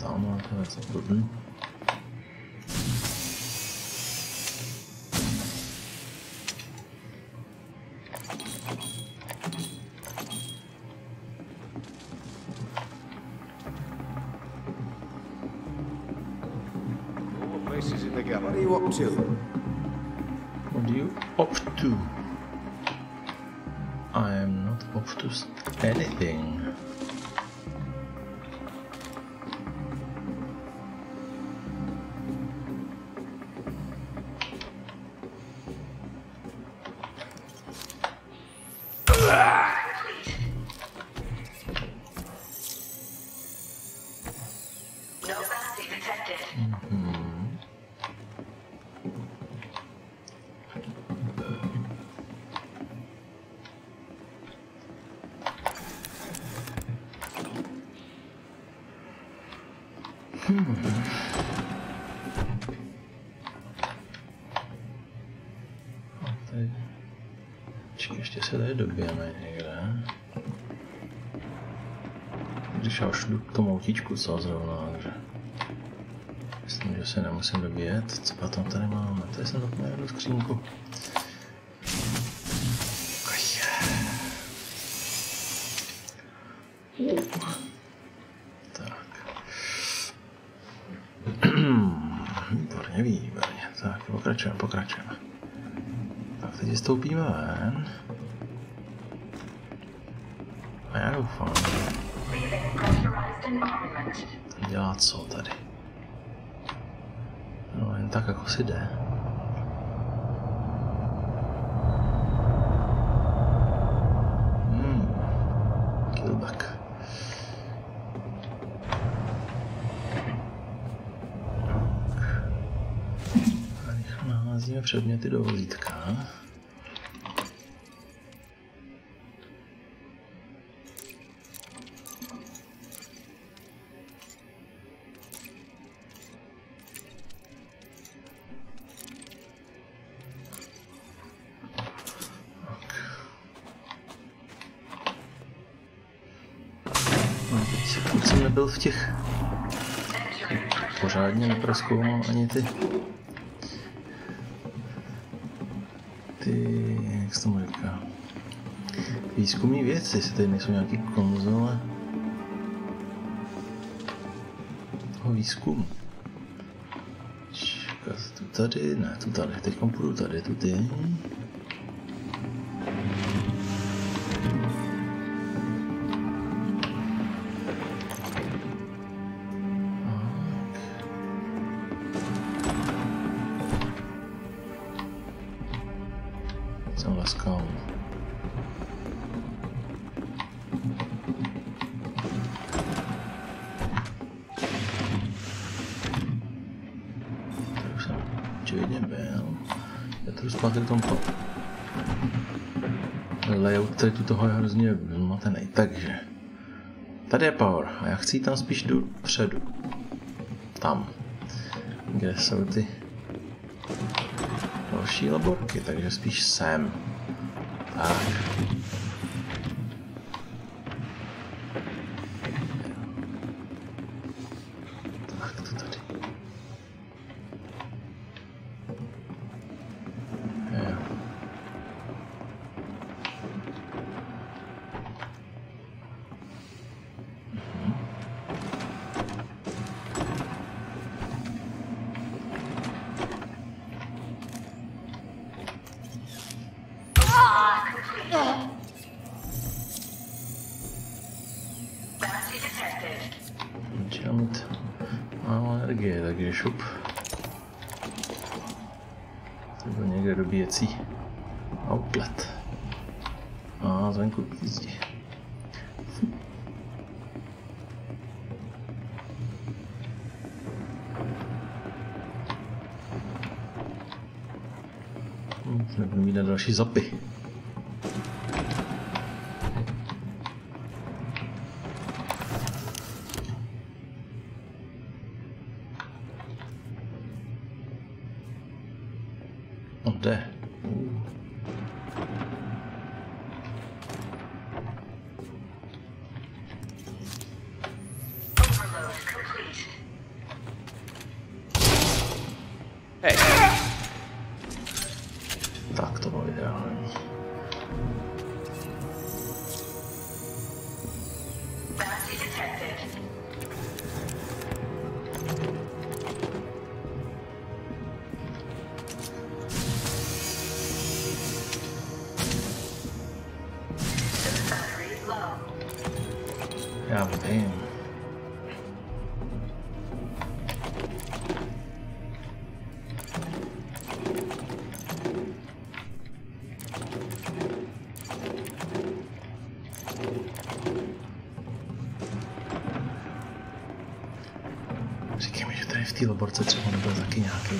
tam, to je co blbý. Places in the gap. What are you up to? What are you up to? I am not up to anything. No bounty detected. Tady... Čím ještě se tady dobijeme někde. Když já už jdu k tomu autíčku, co zrovna, takže... Myslím, že se nemusím dobíjet. Co potom tady máme? Tady jsem zapomněl jednu skřínku. Tak. Výborně, výborně. Tak, pokračujeme, pokračujeme. Tak, teď stoupíme ven. A já doufám. Ten dělá co tady? No, jen tak jako si jde. Hmm. Killback. A rychle naházíme předměty do vozítka. Teď jsem nebyl v těch... Pořádně neprozkoumal ani ty... Ty... jak se tomu říká? Výzkumní věci, jestli tady nejsou nějaký konzole... toho výzkumu. Čekat, tu tady, ne, tu tady, teď půjdu tady, tu ty... Jsem laskal. Tady už jsem očividně byl. Já to jdu zpátky k tomu layout tady tu toho je hrozně zmatený, takže tady je power a já chci jít tam spíš dopředu. Tam, kde jsou ty další laborky, takže spíš sem. Tak. Tak, to tady. Jo. Začíná mít málo energie, takže šup. To byl někde dobíjecí outlet. A zvenku pízdí. Hm, nebudu mít na další zapy. No jde. Uh. Overload complete. Hey. Tak to bylo ideální. Bounty detected. Battery low. Já vím. Říkej mi, že tady v té laborce třeba nebyl taky nějaký.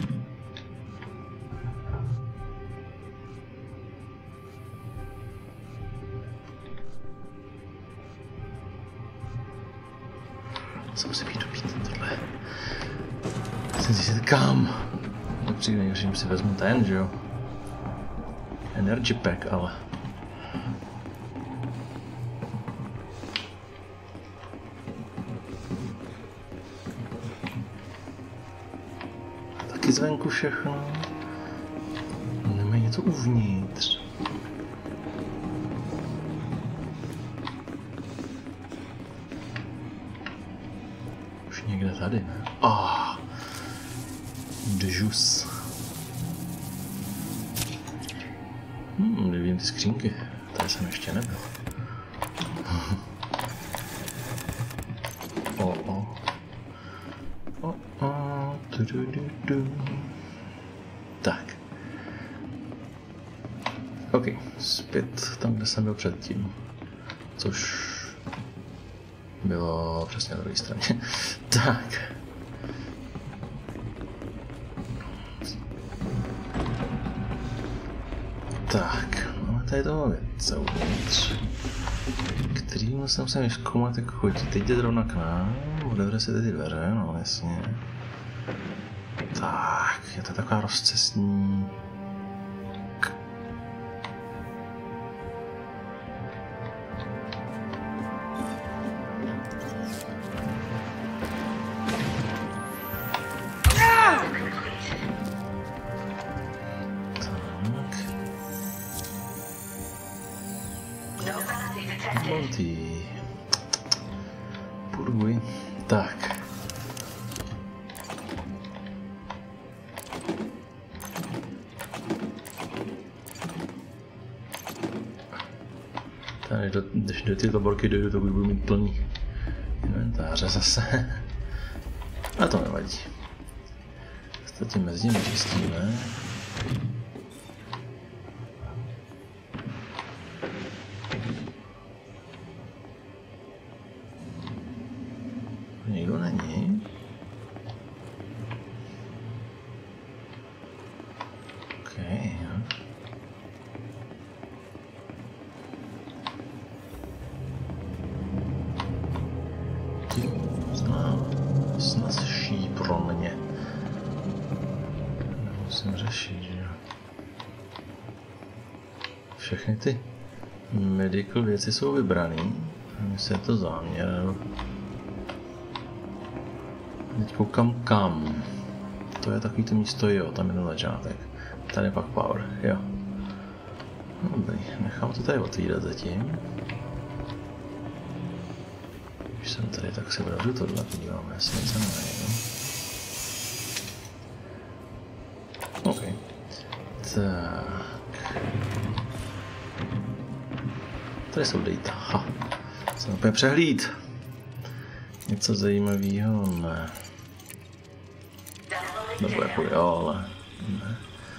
Co musí být dobít tohle? Jsem si kam? Nepřijde nejhorší, že si vezmu ten, že jo? Energy pack, ale... Taky zvenku všechno. Nemají něco uvnitř. Už někde tady, ne? Ah, džus. Hmm, nevím ty skřínky. Tady jsem ještě nebyl. O, o. O, o. Du, du, du, du. Tak. OK, zpět tam, kde jsem byl předtím. Což bylo přesně na druhé straně. Tak. Tak, máme tady toho věce uvnitř, kterým jsem se vyzkoumat, jak chodí. Teď jde zrovna k nám, otevře si ty dveře, no jasně. Tak, je to taková rozcestní. Monty. Půjduj. Tak. Tady, do, když do ty laborky dojdu, tak už budu mít plný inventáře zase. A to nevadí. Ostatně mezi nimi čistíme. Nikdo není. OK. Tím snazší pro mě. Nemusím řešit, že jo. Všechny ty medical věci jsou vybraný. Jestli je to záměr. Teď koukám kam. To je takový to místo, jo, tam je ten začátek. Tady je pak power, jo. Dobrý, nechám to tady otvírat zatím. Když jsem tady, tak si opravdu tohle podíváme, jestli něco nenajdu. OK. Tak. Tady jsou data, ha. Jsem úplně přehlíd. Něco zajímavého, ne. Nebo jako jo, ale ne.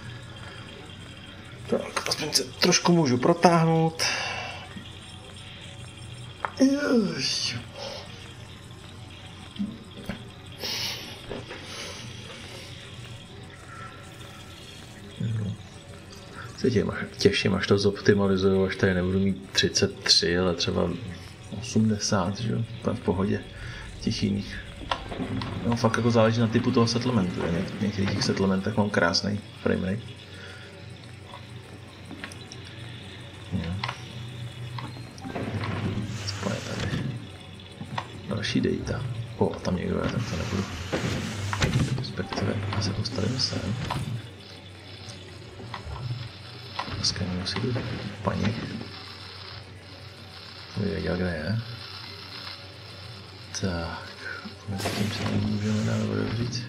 Tak, aspoň se trošku můžu protáhnout. Jež. Se tě těším, až to zoptimalizuju, až tady nebudu mít třicet tři, ale třeba osmdesát, že jo, v pohodě těch jiných. No fakt jako záleží na typu toho settlementu, v některých těch settlementech mám krásný framerate. Jo. Co je tady? Další data. O, tam někdo je, tak to nebudu Respektive, já se postavím sem. Skenuju si tu paní. Aby věděl, kde je. Tak, mezi tím se nemůžeme dál otevřít.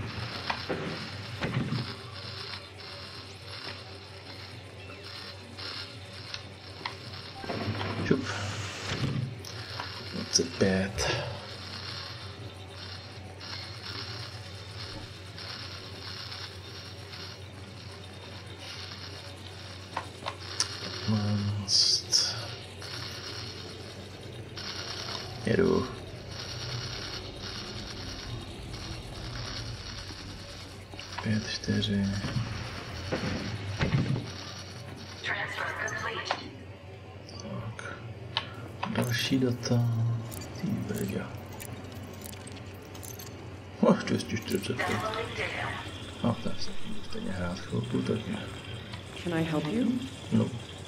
Čup. dvacet pět. patnáct. Jedu. Pět, čtyři. Transfer complete. Tak. Další data. Ty brďa. Oh, dvě stě čtyřicet pět. Downloading data. A tak se budu stejně hrát chvilku, tak ne. Can I help you? No.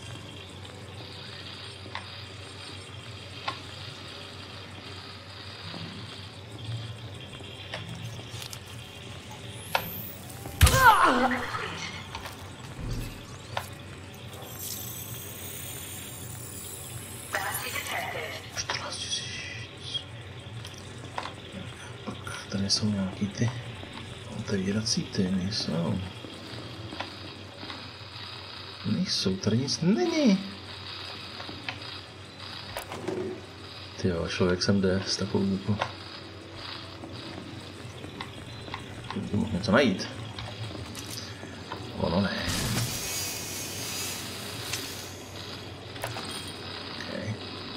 Bounty detected. čtrnáct tisíc. Pak tady jsou nějaký ty otevírací ty, nejsou. Nejsou, tady nic není. Tyjo, člověk sem jde s takovou jako... Kdyby mohl něco najít. Ono ne. Okay.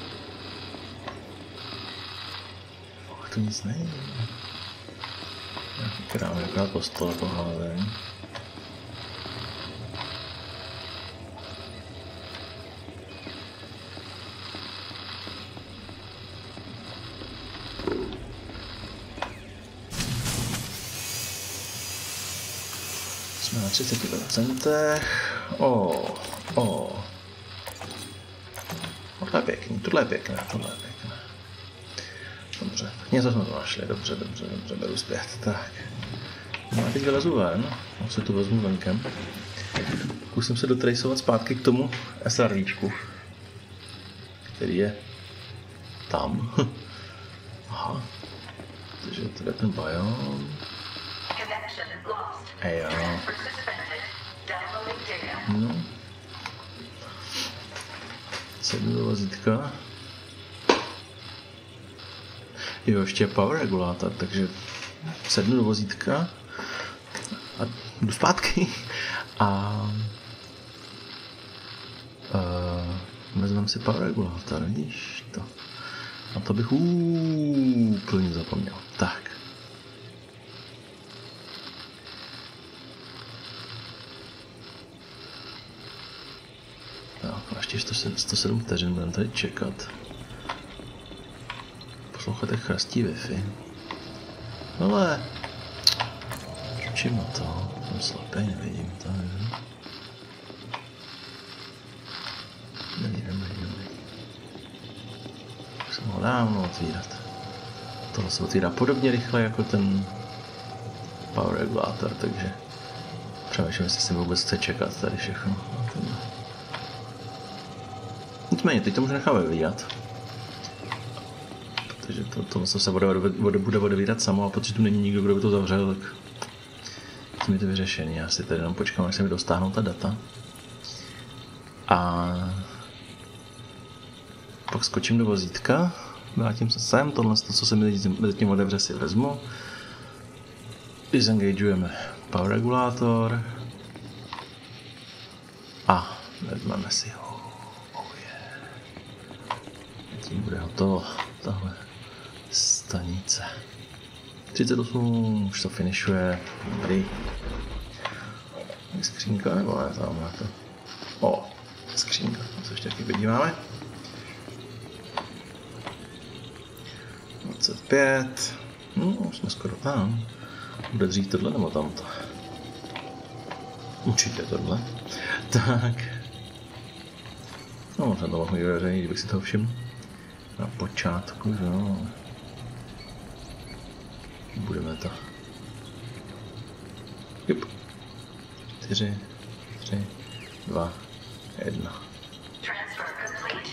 Fakt to nic není. Nějaký krám, jaká po stole poházeň. Jsme na třicet procent. O, o. Tohle je pěkný, tohle je pěkné, tohle je pěkné. Dobře, tak něco jsme to našli, dobře, dobře, dobře, beru zpět, tak. No a teď vylezu ven, no se tu vezmu venkem. Zkusím se dotrejsovat zpátky k tomu SRVčku, který je tam. Aha, takže to je ten biom. Connection lost. Ej jo. Transfer suspended. Downloading data. No. Sednu do vozítka. Jo, ještě power regulátor, takže sednu do vozítka a jdu zpátky a uh, vezmeme si power regulátor, vidíš to. A to bych úplně zapomněl. Tak. No, ještě sto sedm vteřin budeme tady čekat. Posloucháte chrastí Wi-Fi. Ale... Čím na to? Jsem slepý, nevidím to, nevím. Nevidím, nevidím. Už jsem ho dávno otvírat. Tohle se otvírá podobně rychle jako ten power regulator, takže přemýšlím, jestli si vůbec chce čekat tady všechno. Nicméně, teď to můžu necháme vyvídat. Protože to, to se bude, bude, bude odevírat samo a protože tu není nikdo, kdo by to zavřel, tak tím je to vyřešený. Já si tady jenom počkám, až se mi dostáhnou ta data. A pak skočím do vozítka, vrátím se sem, tohle, to, co se mi mezi tím otevře, si vezmu. Disengagujeme power regulátor a vezmeme si ho. Tím bude hotovo tahle stanice. třicet osm, už to finišuje. Dobrý. Je skřínka nebo ne? Tamhle to. O, skřínka, to se ještě taky podíváme. dvacet pět. No, už jsme skoro tam. Bude dřív tohle nebo tamto? Určitě tohle. Tak. No, možná to mohl někdo veřejný, kdybych si toho všiml. Na počátku, že jo. Budeme to Jup. Čtyři, tři, dva, jedna. Transfer complete.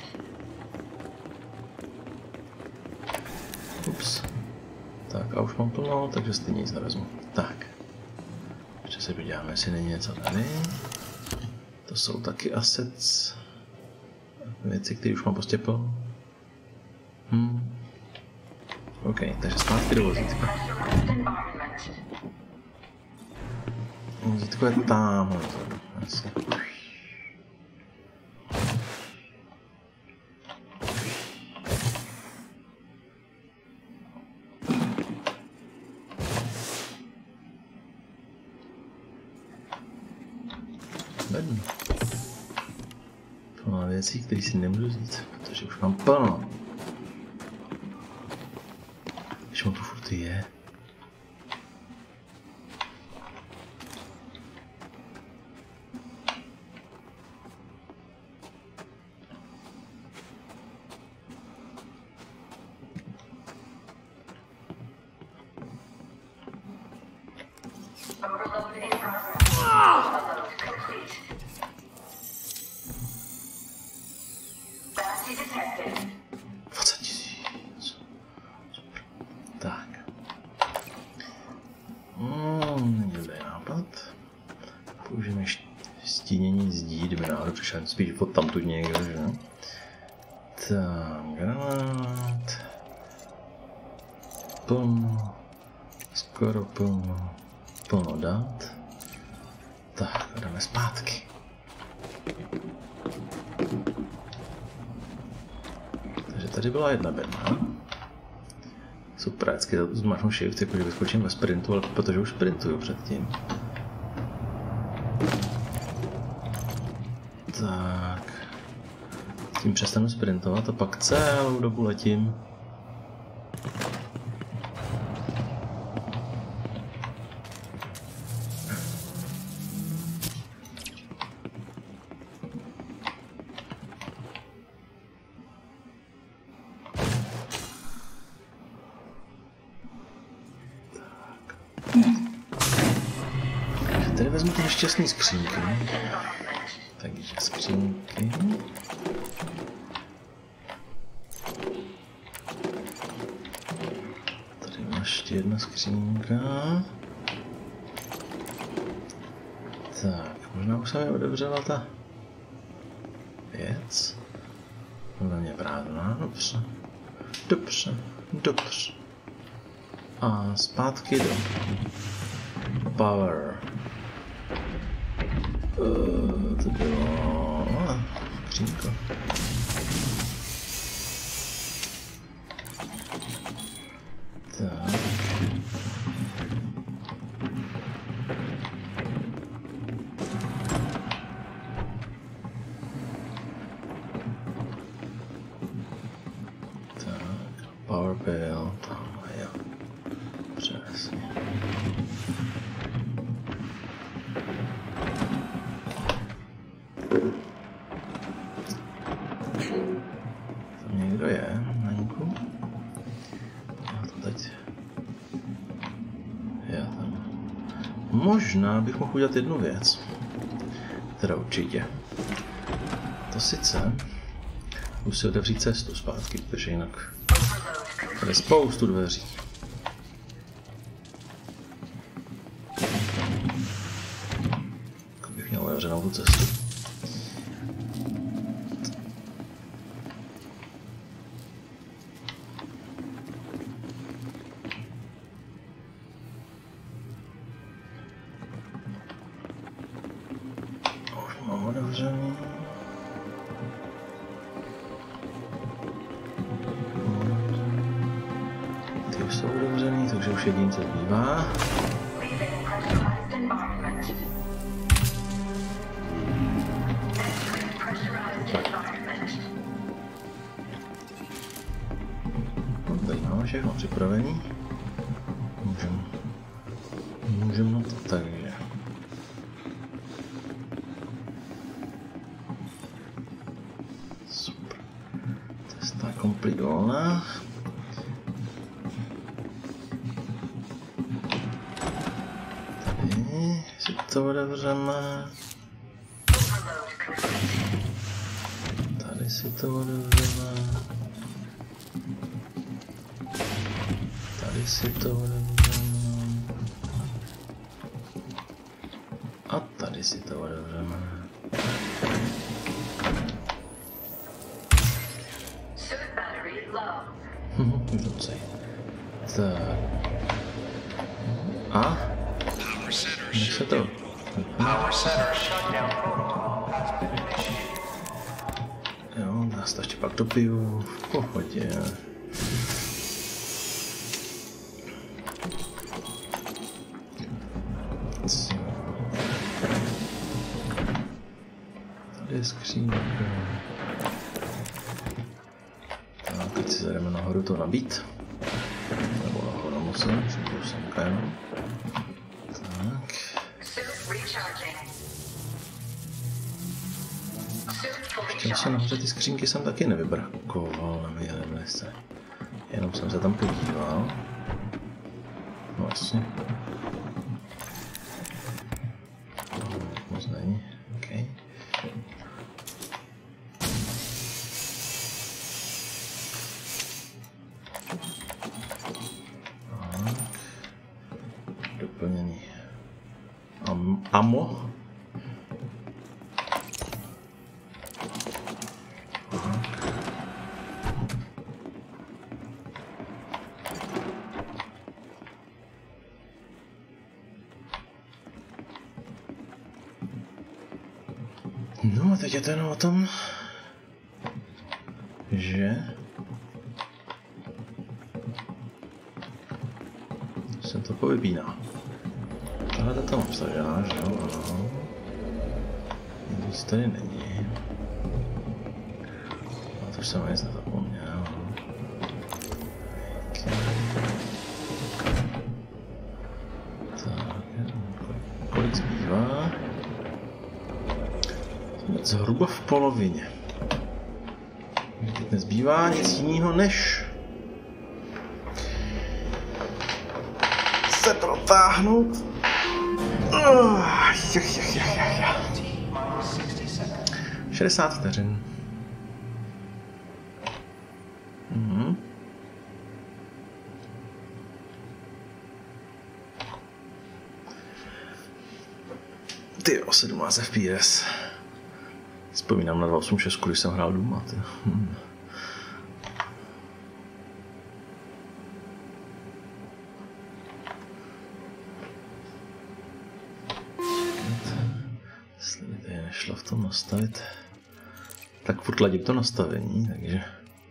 Ups. Tak a už mám plno, takže stejně nic nevezmu. Tak. Ještě se podíváme, jestli není něco tady. To jsou taky assets. Věci, které už mám prostě plno. Hmm. OK, takže zpátky do vozítka. Vozítko je tam. Asi. Bedno. Plno věcí, které si nemůžu vzít, protože už mám plno. Když on tu furt je. Overload in progress. Overload complete. Bounty detected. dvacet tisíc. Tak. Hmm, není dobrý nápad. Použijeme stínění zdí, kdyby náhodou přišel spíš od tamtud někdo, že? Tak, granát. Plno. Skoro plno. Plno dát. Tak, jdeme zpátky. Takže tady byla jedna bedna. Super, vždycky zmáčknu shift, jakože vyskočím ve sprintu, ale protože už sprintuju předtím. Tak. Tím přestanu sprintovat a pak celou dobu letím. Tady vezmu ty nešťastný skřínky. Takže skřínky. Tady má ještě jedna skřínka. Tak, možná už se mi otevřela ta věc. Ona mě prázdná, dobře. Dobře, dobře. A zpátky do power. Uh, to bylo... Ah, skřínko. Tak. Tak, power bill, tam jo. Přesně. Tam někdo je, venku. A to teď... Já tam... Možná bych mohl udělat jednu věc. Teda určitě. To sice... Musí otevřít cestu zpátky, protože jinak... Tady je spoustu dveří. Tak bych měl otevřenou tu cestu. Už mám otevřený. Ty už jsou otevřený, takže už jediný co zbývá. No, tady máme všechno připravený. Můžeme můžem na to takže. Super. Cesta komplikovaná. Tady. si to otevřeme. Tady si to otevřeme. Tady si to otevřeme. A tady si to otevřeme. Hm, docej. Tak. A? Než se to... Jo, já si to ještě pak dopiju. V pohodě. Tady je skřínka. Tak, teď si zajdeme nahoru to nabít. Nebo nahoru musím, že to jsem kajem. Tak. Ještě se nahoře ty skřínky jsem taky nevybrakoval, nevěděli se. Jenom jsem se tam podíval. No vlastně. Moc není. Okay. Tak. Doplněný. Am amo. No a teď je to jenom o tom, že se to povypíná. Tohle to tam obsažená, že jo, ano. Nic tady není. A to už jsem nic nezapomněl. Tak, kolik zbývá? Zhruba v polovině. Teď nezbývá nic jiného než se protáhnout. Oh, jach, jach, jach, jach, jach. šedesát vteřin. Mhm. Ty o sedmnáct F P S. Vzpomínám na dva osm šest, když jsem hrál Duma. Hmm. Jestli by tady nešlo v tom nastavit, tak furt ladím to nastavení, takže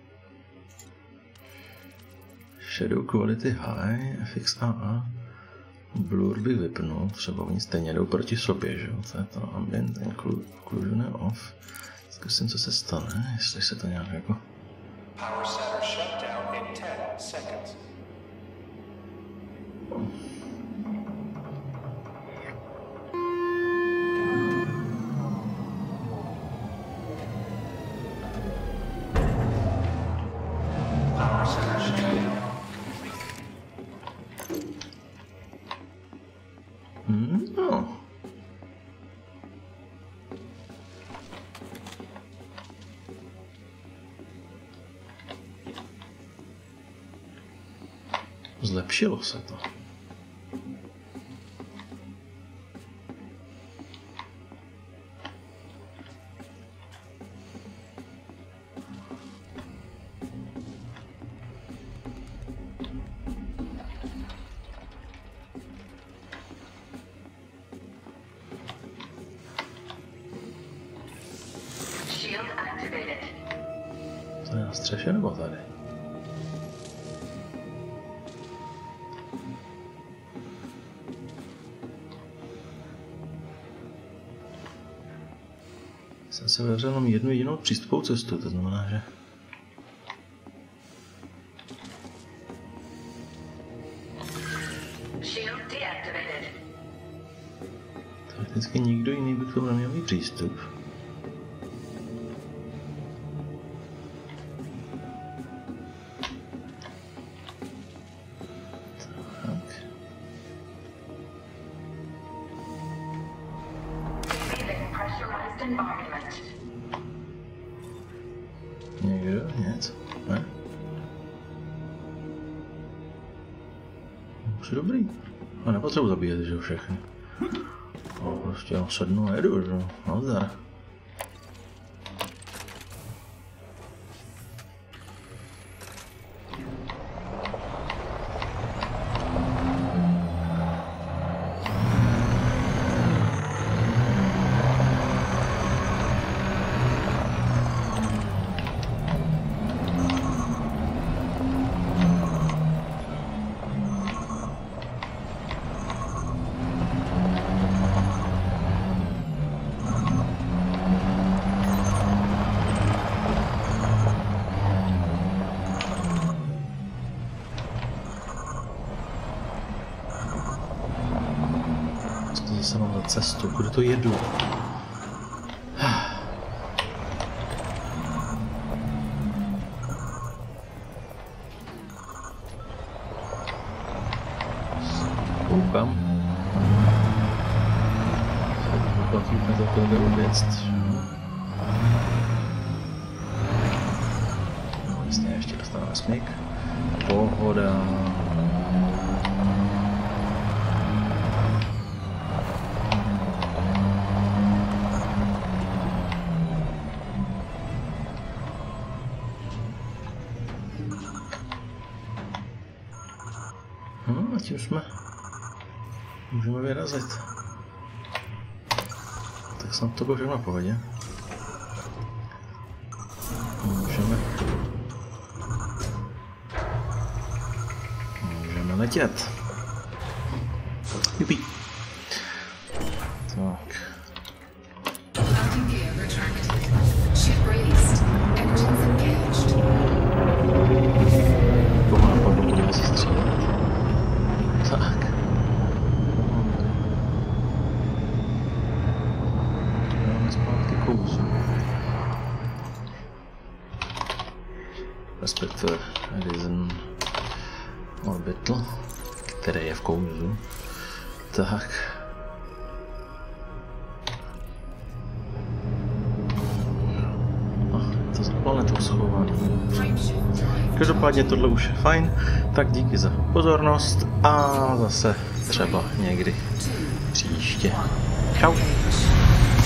Shadow Quality High, F X A A, Blur bych vypnul, třeba oni stejně jdou proti sobě, že jo, to je to Ambient Inclusion je off. Zkusím, co se stane, jestli se to nějak jako... Power center shut down in ten seconds. Power center shut down. Hmm, no. Zlepšilo se to. Shield activated. To je na střeše nebo tady? Jsem se vyvřel jenom jednu jedinou přístupovou cestu, to znamená, že... Shield deactivated. Teoreticky nikdo jiný by k tomu neměl mít přístup. Tak. environment. Někdo? Nic? Ne? Už je dobrý. A nepotřebuji zabíjet, že jo, všechny. No, prostě já sednu a jedu, že jo. Nazdar. Zase mám za cestu, kudy to jedu? Koukám. Platíme za to, kde uvěct. No jasně, ještě dostaneme smyk. Pohoda. Hm, a tím jsme můžeme vyrazit. Tak snad to bylo všechno v pohodě. Můžeme Můžeme letět. Jupi. Tak. Landing gear retracted. Ship raised. Engines engaged. Pomáhá padlo, budeme se střílet. Tak. Dáme zpátky kouzu. Respektive Edison Orbital, který je v kouzu. Tak. Ach, to za planetou schovaný. Každopádně tohle už je fajn, tak díky za pozornost a zase třeba někdy příště. Čau.